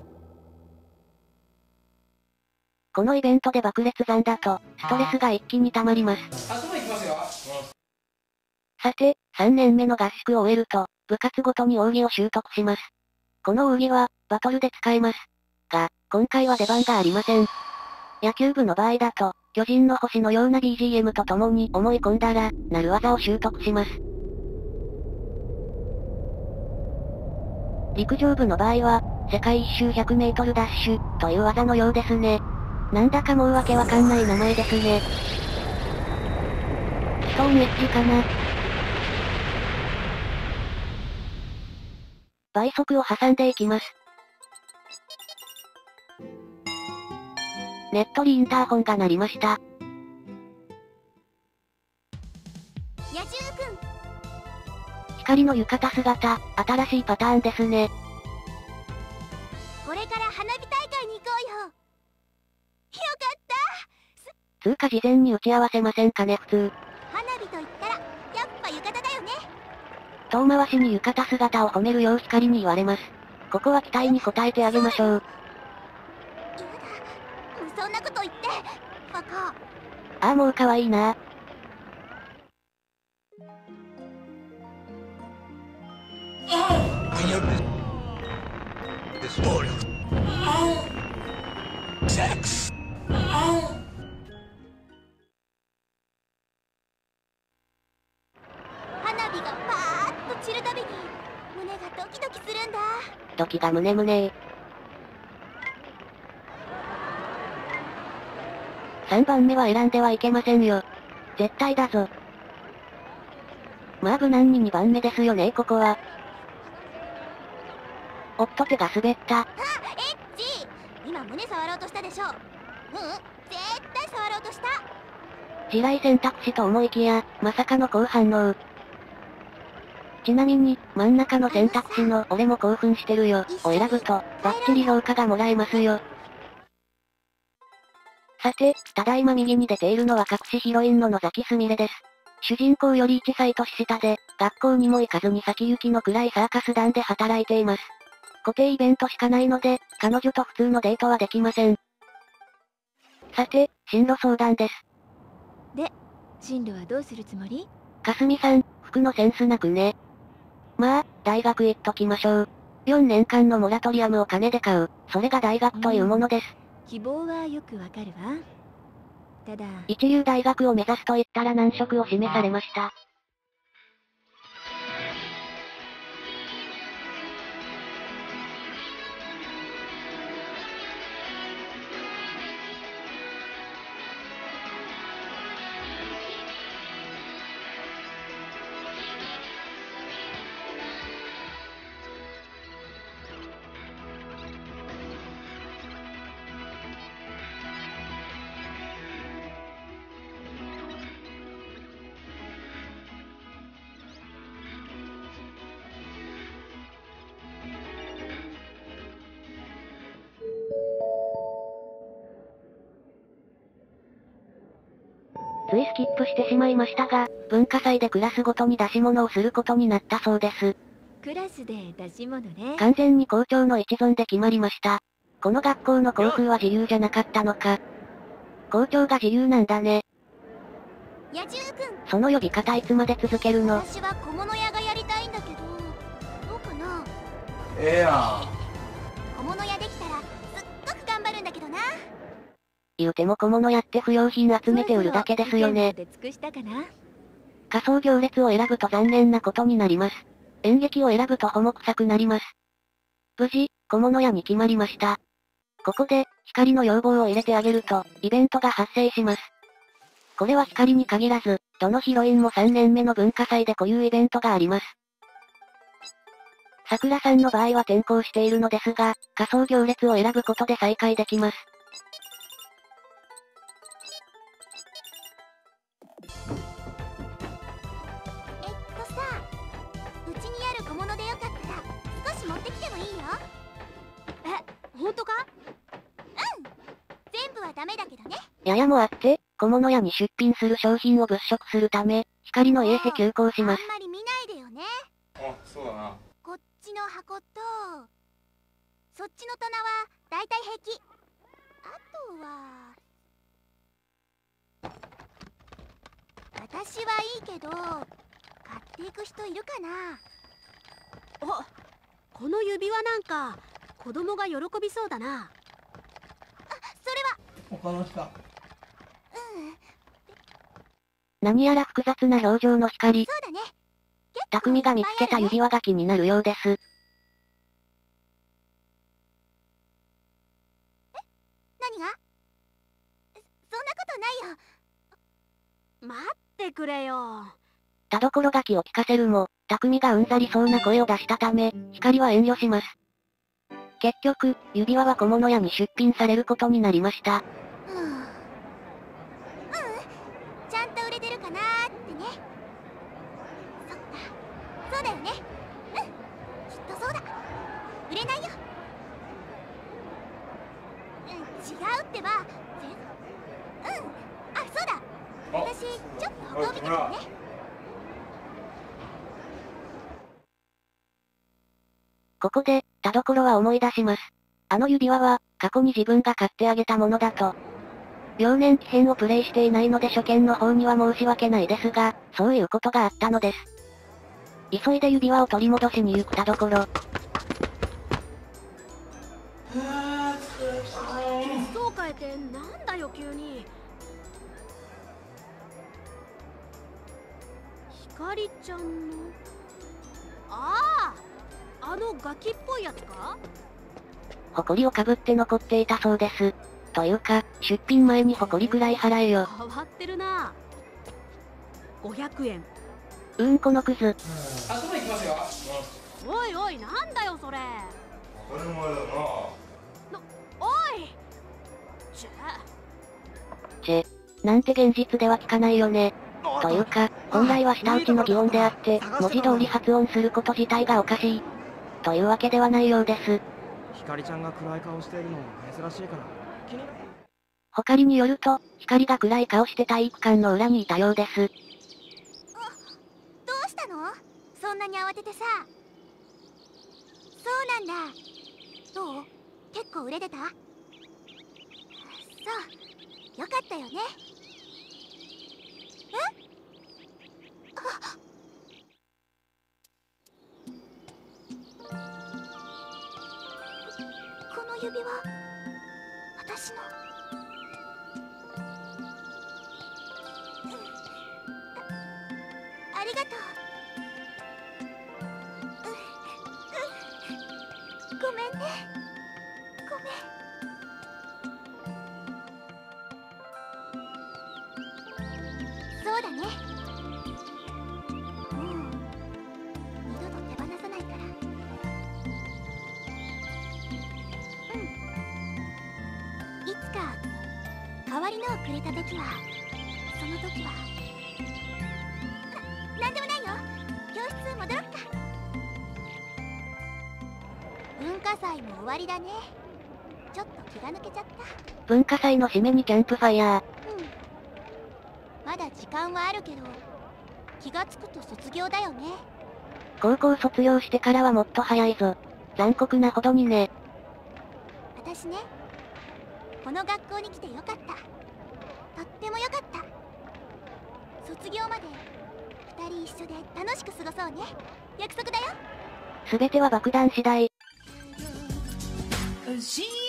このイベントで爆裂山だと、ストレスが一気に溜まります。 あそこ行きますよ。 さて、さんねんめの合宿を終えると、部活ごとに奥義を習得します。この奥義は、バトルで使えます。が、今回は出番がありません。野球部の場合だと、巨人の星のような ビージーエム と共に思い込んだら、なる技を習得します。陸上部の場合は、世界一周ひゃくメートルダッシュ、という技のようですね。なんだかもうわけわかんない名前ですね。ストーンエッジかな。倍速を挟んでいきます。ネットリインターホンが鳴りました。 野獣くん。 光の浴衣姿、新しいパターンですね。 これから花火大会に行こうよ。よかったつうか事前に打ち合わせませんかね普通。 花火と言ったら、やっぱ浴衣だよね。 遠回しに浴衣姿を褒めるよう光に言われます。ここは期待に応えてあげましょう。 そんなこと言って、バカ。 ああもう可愛いな。 花火がパーッと散るたびに胸がドキドキするんだ。 ドキが胸胸ー。さんばんめは選んではいけませんよ。絶対だぞ。まあ無難ににばんめですよねここは。おっと手が滑った。 あ、エッチ。今胸触ろうとしたでしょ。ううん、絶対触ろうとした。 地雷選択肢と思いきや、まさかの好反応。ちなみに、真ん中の選択肢の俺も興奮してるよを選ぶと、バッチリ評価がもらえますよ。さて、ただいま右に出ているのは隠しヒロインの野崎すみれです。主人公よりいちさい年下で、学校にも行かずに先行きの暗いサーカス団で働いています。固定イベントしかないので、彼女と普通のデートはできません。さて、進路相談です。 で、進路はどうするつもり？ かすみさん、服のセンスなくね。まあ、大学行っときましょう。よねんかんのモラトリアムを金で買う、それが大学というものです。 うん、希望はよくわかるわ。ただ、 一流大学を目指すと言ったら難色を示されました。ついスキップしてしまいましたが、文化祭でクラスごとに出し物をすることになったそうです。 クラスで出し物ね。 完全に校長の一存で決まりました。この学校の校風は自由じゃなかったのか。校長が自由なんだね。 野獣くん。 その呼び方いつまで続けるの？ 私は小物屋がやりたいんだけど、どうかな？ ええやん。小物屋できたら、すっごく頑張るんだけどな。 言うても小物やって不用品集めて売るだけですよね。仮想行列を選ぶと残念なことになります。演劇を選ぶとほも臭くなります。無事、小物屋に決まりました。ここで、光の要望を入れてあげると、イベントが発生します。これは光に限らず、どのヒロインもさんねんめの文化祭で固有イベントがあります。桜さんの場合は転校しているのですが、仮想行列を選ぶことで再開できます。 ってきてもいいよ。 え、本当か？ うん。全部はダメだけどね。 ややもあって、小物屋に出品する商品を物色するため、光の家へ急行します。 あんまり見ないでよね。 あ、そうだな。 こっちの箱と、そっちの棚はだいたい平気。あとは、私はいいけど、買っていく人いるかな。 お、この指輪なんか子供が喜びそうだな。 あ、それは他の人。 うん。 何やら複雑な表情の光。 そうだね。 匠が見つけた指輪が気になるようです。 え、何が？そんなことないよ。 待ってくれよ。 田所が気を利かせるも、匠がうんざりそうな声を出したため、光は遠慮します。結局、指輪は小物屋に出品されることになりました。 うん。うん。ちゃんと売れてるかなーってね。そっか。そうだよね。うん。きっとそうだ。売れないよ。うん、違うってば。ぜうん。あ、そうだ。私、ちょっと他を見てくるね。 ここで、田所は思い出します。あの指輪は、過去に自分が買ってあげたものだと。両年期編をプレイしていないので初見の方には申し訳ないですが、そういうことがあったのです。急いで指輪を取り戻しに行く田所。 そう変えてなんだよ急に。ひかりちゃんの、ああ、あのガキっぽいやつか？ 埃をかぶって残っていたそうです。というか、出品前に埃くらい払えよ。 変わってるな。ごひゃくえん。 うーん、このクズ。 あそこ行きますよ。 おいおい、なんだよそれ。 当たり前だな。 おい。ちゃ。 チェ、なんて現実では聞かないよね。というか、本来は舌打ちの擬音であって、文字通り発音すること自体がおかしい。というわけではないようです。 ひかりちゃんが暗い顔しているの珍しいから気になる。 ほかりによると、光が暗い顔して体育館の裏にいたようです。 あ、どうしたの？そんなに慌ててさ。そうなんだ。どう？結構売れてた？そう、よかったよね。え？あ、この指輪、私の。ありがとう。う、う、ごめんね。ごめん。そうだね。もう二度と手放さないから。うん。いつか代わりのをくれた時は、その時はな、なんでもないよ。教室戻ろっか。文化祭も終わりだね。ちょっと気が抜けちゃった。 文化祭の締めにキャンプファイヤー。 うん。まだ時間はあるけど、気がつくと卒業だよね。 高校卒業してからはもっと早いぞ。残酷なほどにね。 私ね、この学校に来てよかった。とってもよかった。卒業まで二人一緒で楽しく過ごそうね。約束だよ。 すべては爆弾次第。 教えて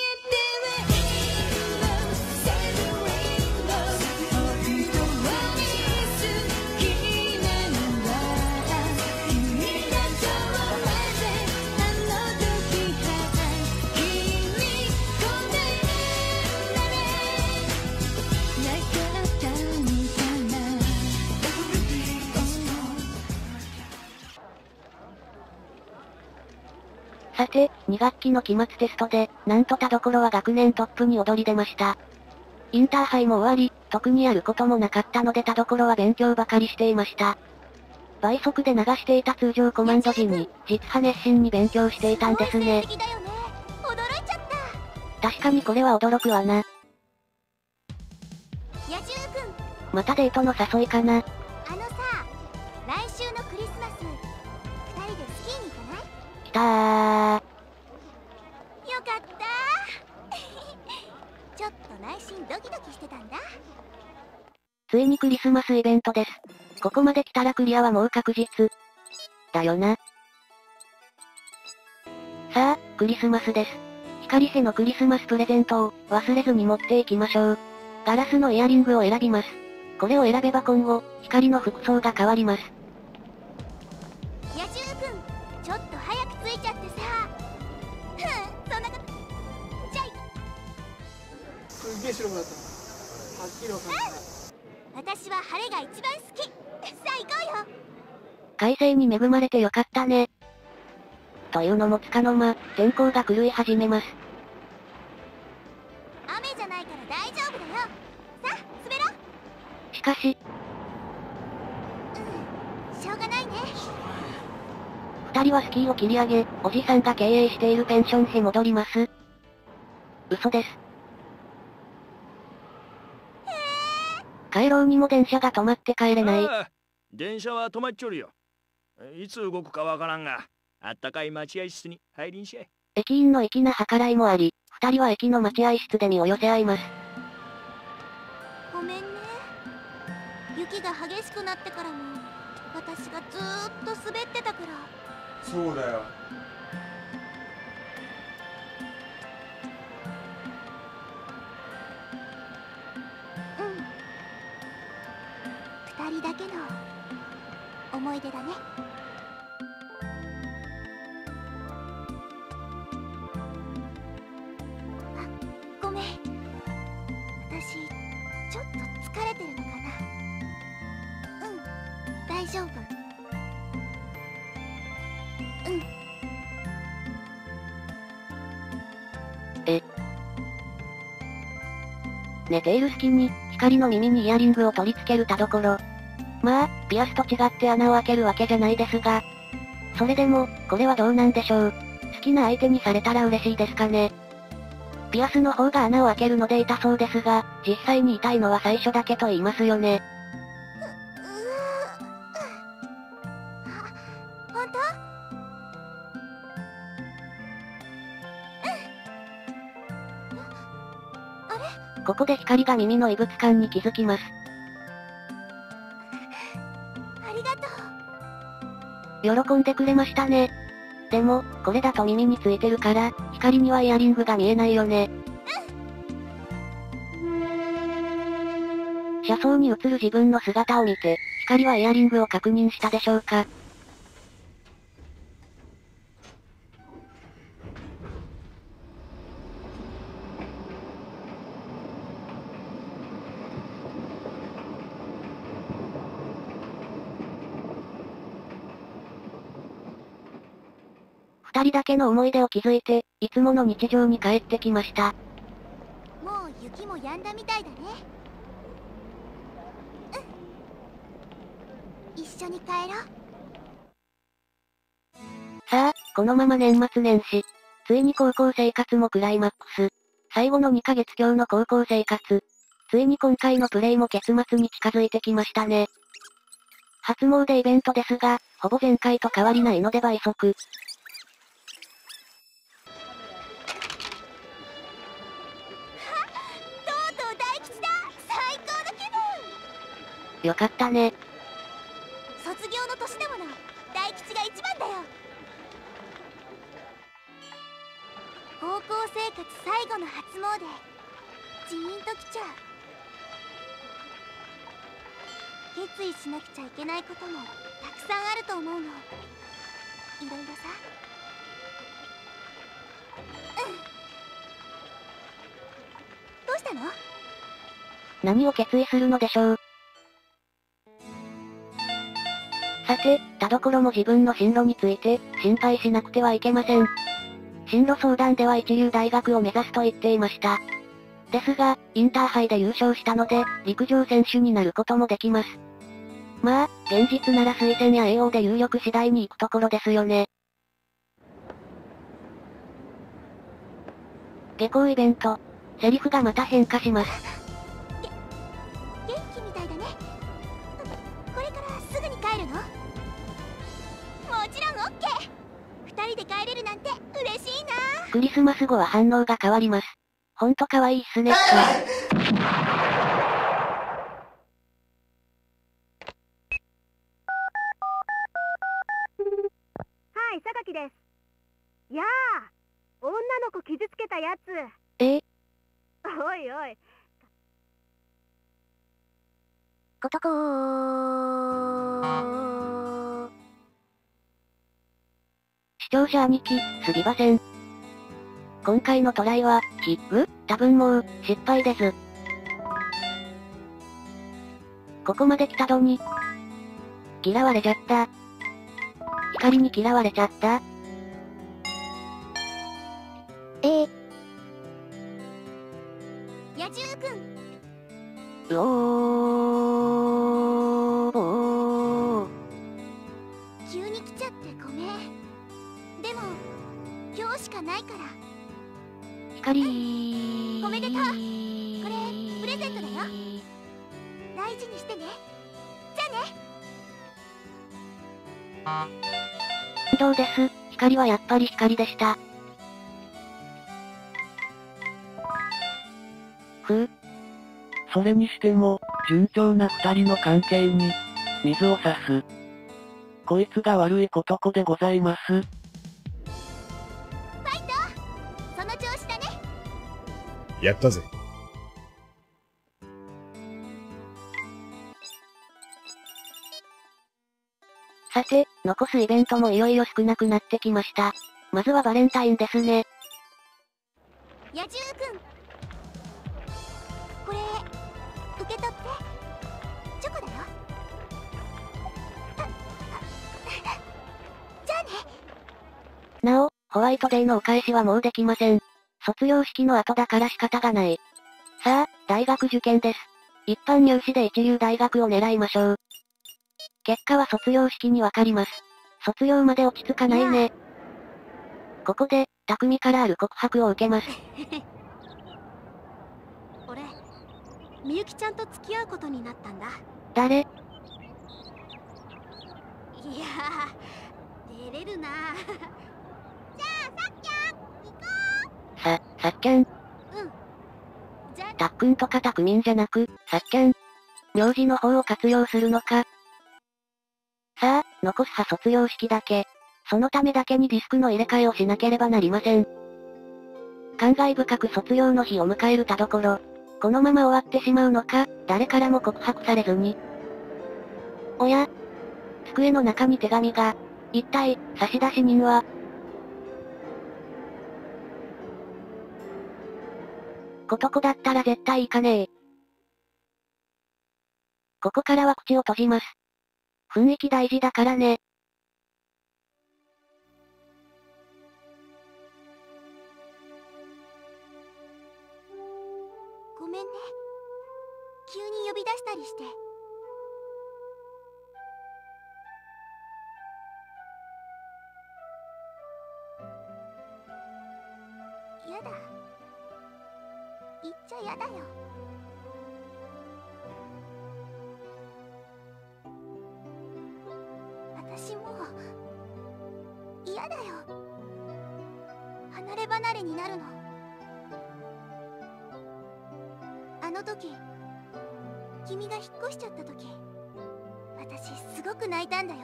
さて、に学期の期末テストで、なんと田所は学年トップに躍り出ました。インターハイも終わり、特にやることもなかったので田所は勉強ばかりしていました。 倍速で流していた通常コマンド時に、実は熱心に勉強していたんですね。 驚いちゃった。 確かにこれは驚くわな。 野獣くん、 またデートの誘いかな。 あのさ、来週のクリスマス、二人でスキーに行かない？ きたー。 よかったちょっと内心ドキドキしてたんだ。 ついにクリスマスイベントです。ここまで来たらクリアはもう確実。だよな。さあ、クリスマスです。光へのクリスマスプレゼントを忘れずに持っていきましょう。ガラスのイヤリングを選びます。これを選べば今後、光の服装が変わります。 野獣くん、ちょっと早く着いちゃってさ。ふん、そんなこと。じゃい。 すげえ白くなった。はっきりわかんない。 私は晴れが一番好き。さあ行こうよ。 快晴に恵まれてよかったね。というのもつかの間、天候が狂い始めます。 雨じゃないから大丈夫だよ。さあ滑ろう。 しかし、 うん、しょうがないね。 二人はスキーを切り上げ、おじさんが経営しているペンションへ戻ります。嘘です。帰ろうにも電車が止まって帰れない。 ああ、電車は止まっちょるよ。いつ動くかわからんが、あったかい待合室に入りんしゃい。 駅員の粋な計らいもあり、二人は駅の待合室で身を寄せ合います。 ごめんね。雪が激しくなってからも、私がずーっと滑ってたから。 そうだよ。 二人だけの思い出だね。あ、ごめん。私ちょっと疲れてるのかな。うん、大丈夫。うん。 え。寝ている隙に、光の耳にイヤリングを取り付ける田所。まあ、ピアスと違って穴を開けるわけじゃないですが。それでも、これはどうなんでしょう。好きな相手にされたら嬉しいですかね。ピアスの方が穴を開けるので痛そうですが、実際に痛いのは最初だけと言いますよね。 あ、ほんと？うん。あれ？ ここで光が耳の異物感に気づきます。 ありがとう。喜んでくれましたね。でも、これだと耳についてるから、光にはイヤリングが見えないよね。うん。車窓に映る自分の姿を見て、光はイヤリングを確認したでしょうか。二人だけの思い出を築いて、いつもの日常に帰ってきました。 もう雪も止んだみたいだね。うん。一緒に帰ろう。 さあ、このまま年末年始。ついに高校生活もクライマックス。最後のにかげつ強の高校生活。ついに今回のプレイも結末に近づいてきましたね。初詣イベントですが、ほぼ前回と変わりないので倍速。よかったね。 卒業の年だもの。大吉が一番だよ。高校生活最後の初詣。ジーンときちゃう。決意しなくちゃいけないこともたくさんあると思うの。いろいろさ。うん。どうしたの？ 何を決意するのでしょう。さて、田所も自分の進路について、心配しなくてはいけません。進路相談では一流大学を目指すと言っていました。ですが、インターハイで優勝したので、陸上選手になることもできます。 まあ、現実なら推薦や栄養で有力次第に行くところですよね。下校イベント。セリフがまた変化します。 元気みたいだね。これからすぐに帰るの？もちろんオッケー。二人で帰れるなんて嬉しいな。 クリスマス後は反応が変わります。ほんと可愛いっすねっと。 はい、榊です。やあ、女の子傷つけたやつ。 え？ おいおい。 ことこー。 視聴者兄貴、すぎません。今回のトライは、ヒップ？多分もう、失敗です。ここまで来たのに。嫌われちゃった。光に嫌われちゃった。 ええ。野獣くん。 うおーおー。 急に来ちゃってごめん。でも、今日しかないから。 光ー。おめでとう。これ、プレゼントだよ。大事にしてね。じゃあね。 どうです。光はやっぱり光でした。ふう。 それにしても、順調な二人の関係に、水を差す。こいつが悪い男でございます。 ファイト！その調子だね。 やったぜ。 さて、残すイベントもいよいよ少なくなってきました。まずはバレンタインですね。 野獣くん。これ、受け取って。チョコだよ。じゃあね。 なお、ホワイトデーのお返しはもうできません。卒業式の後だから仕方がない。さあ、大学受験です。一般入試で一流大学を狙いましょう。結果は卒業式にわかります。卒業まで落ち着かないね。ここで、匠からある告白を受けます。 俺、みゆきちゃんと付き合うことになったんだ。 誰？ いやー、照れるな。じゃあ、さっきゃん、行こう。 さ、さっきゃん。うん。 じゃあ、 たっくんとかたくみんじゃなく、さっきゃん。名字の方を活用するのか。さあ、残すは卒業式だけ。そのためだけにディスクの入れ替えをしなければなりません。感慨深く卒業の日を迎える田所。このまま終わってしまうのか、誰からも告白されずに。おや？机の中に手紙が。一体、差出人は？ことこだったら絶対行かねえ。ここからは口を閉じます。雰囲気大事だからね。 ごめんね。急に呼び出したりして。やだ。言っちゃやだよ。私も嫌だよ。離れ離れになるの。あの時君が引っ越しちゃった時、私すごく泣いたんだよ。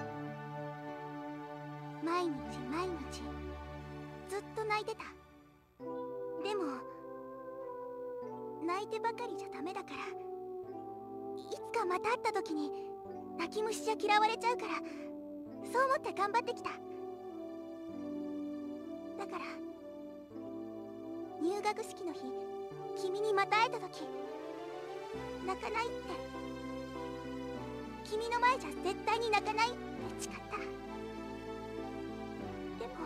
毎日毎日ずっと泣いてた。でも泣いてばかりじゃダメだから、いつかまた会った時に泣き虫じゃ嫌われちゃうから、そう思って頑張ってきた。だから入学式の日、君にまた会えた時、泣かないって、君の前じゃ絶対に泣かないって誓った。でも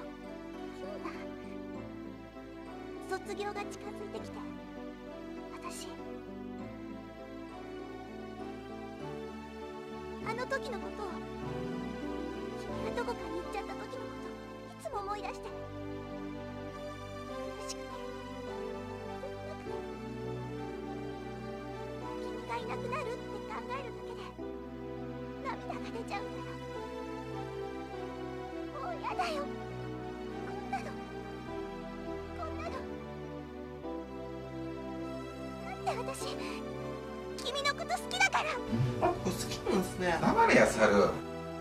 今卒業が近づいてきて、私あの時のことを、君がどこかに行っちゃった時のことをいつも思い出して、苦しくて君がいなくなるって考えるだけで涙が出ちゃうんだよ。もうやだよ、こんなのこんなの。だって私君のこと好きだから。 あ、これ好きなんですね。黙れや、猿。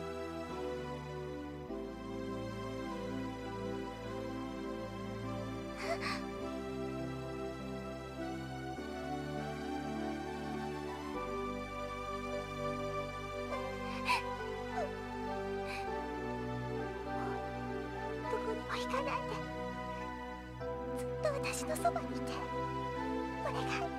どこにも行かないで、ずっと私のそばにいてお願い。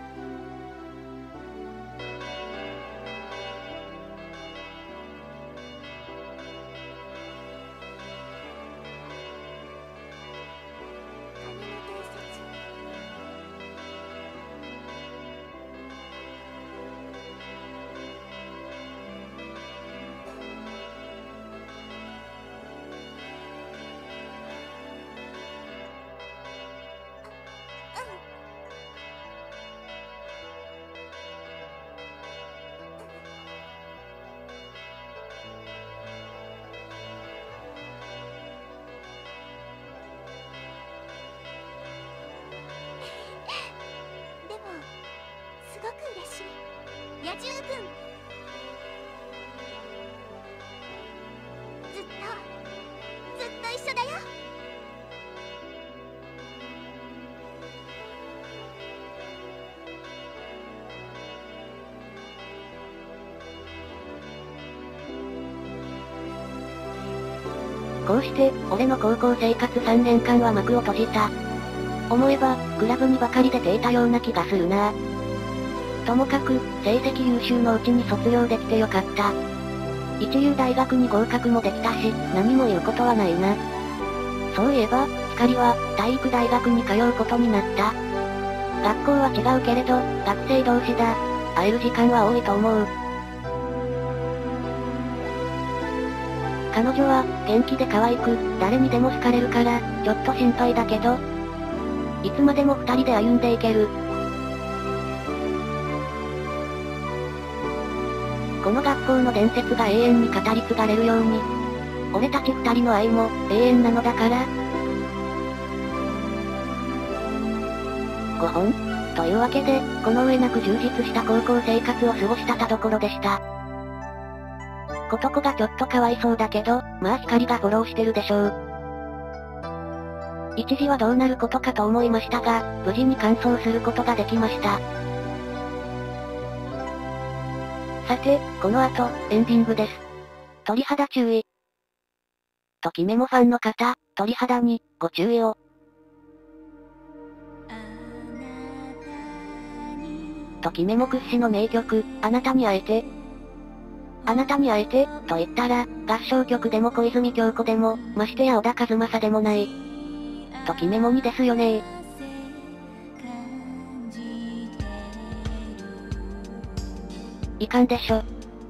でもすごく嬉しい。野獣くん、ずっとずっと一緒だよ。 こうして、俺の高校生活さんねんかんは幕を閉じた。思えば、クラブにばかり出ていたような気がするな。ともかく、成績優秀のうちに卒業できてよかった。一流大学に合格もできたし、何も言うことはないな。そういえば、光は、体育大学に通うことになった。学校は違うけれど、学生同士だ。会える時間は多いと思う。彼女は、元気で可愛く、誰にでも好かれるから、ちょっと心配だけど、いつまでも二人で歩んでいける。この学校の伝説が永遠に語り継がれるように、俺たち二人の愛も、永遠なのだから。ごほんというわけで、この上なく充実した高校生活を過ごしたたところでした。ことこがちょっとかわいそうだけど、まあ光がフォローしてるでしょう。一時はどうなることかと思いましたが、無事に完走することができました。さて、この後、エンディングです。鳥肌注意。ときメモファンの方、鳥肌に、ご注意を。ときメモ屈指の名曲、あなたに会えて。あなたに会えて、と言ったら、合唱曲でも小泉京子でも、ましてや小田和正でもない。ときメモにですよね。いかんでしょ。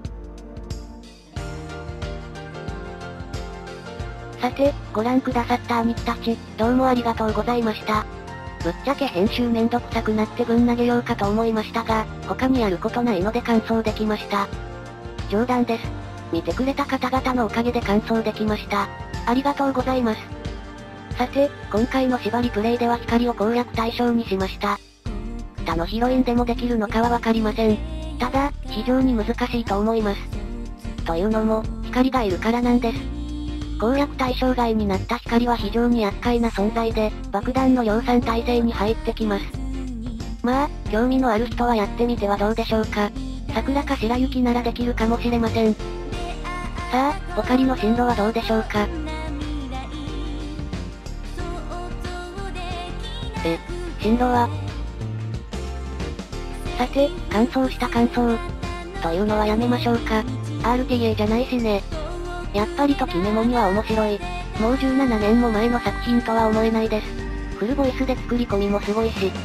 さて、ご覧くださった兄貴たち、どうもありがとうございました。ぶっちゃけ編集めんどくさくなってぶん投げようかと思いましたが、他にやることないので完走できました。冗談です。見てくれた方々のおかげで完走できました。ありがとうございます。さて、今回の縛りプレイでは光を攻略対象にしました。他のヒロインでもできるのかはわかりません。ただ、非常に難しいと思います。というのも、光がいるからなんです。攻略対象外になった光は非常に厄介な存在で、爆弾の量産体制に入ってきます。まあ、興味のある人はやってみてはどうでしょうか。桜か白雪ならできるかもしれません。さあ、ポカリの進路はどうでしょうか。え、進路はさて、完走した感想。というのはやめましょうか。アールティーエー じゃないしね。やっぱりときメモには面白い。もうじゅうななねんも前の作品とは思えないです。フルボイスで作り込みもすごいし。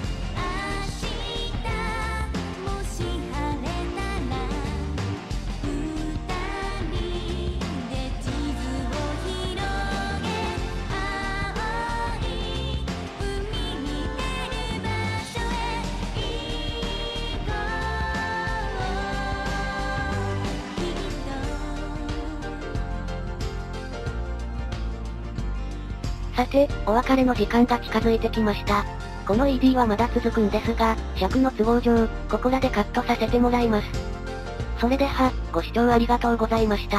さて、お別れの時間が近づいてきました。この イーディー はまだ続くんですが、尺の都合上、ここらでカットさせてもらいます。それでは、ご視聴ありがとうございました。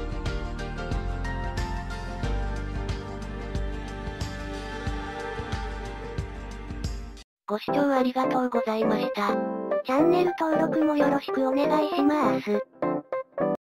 ご視聴ありがとうございました。 チャンネル登録もよろしくお願いします。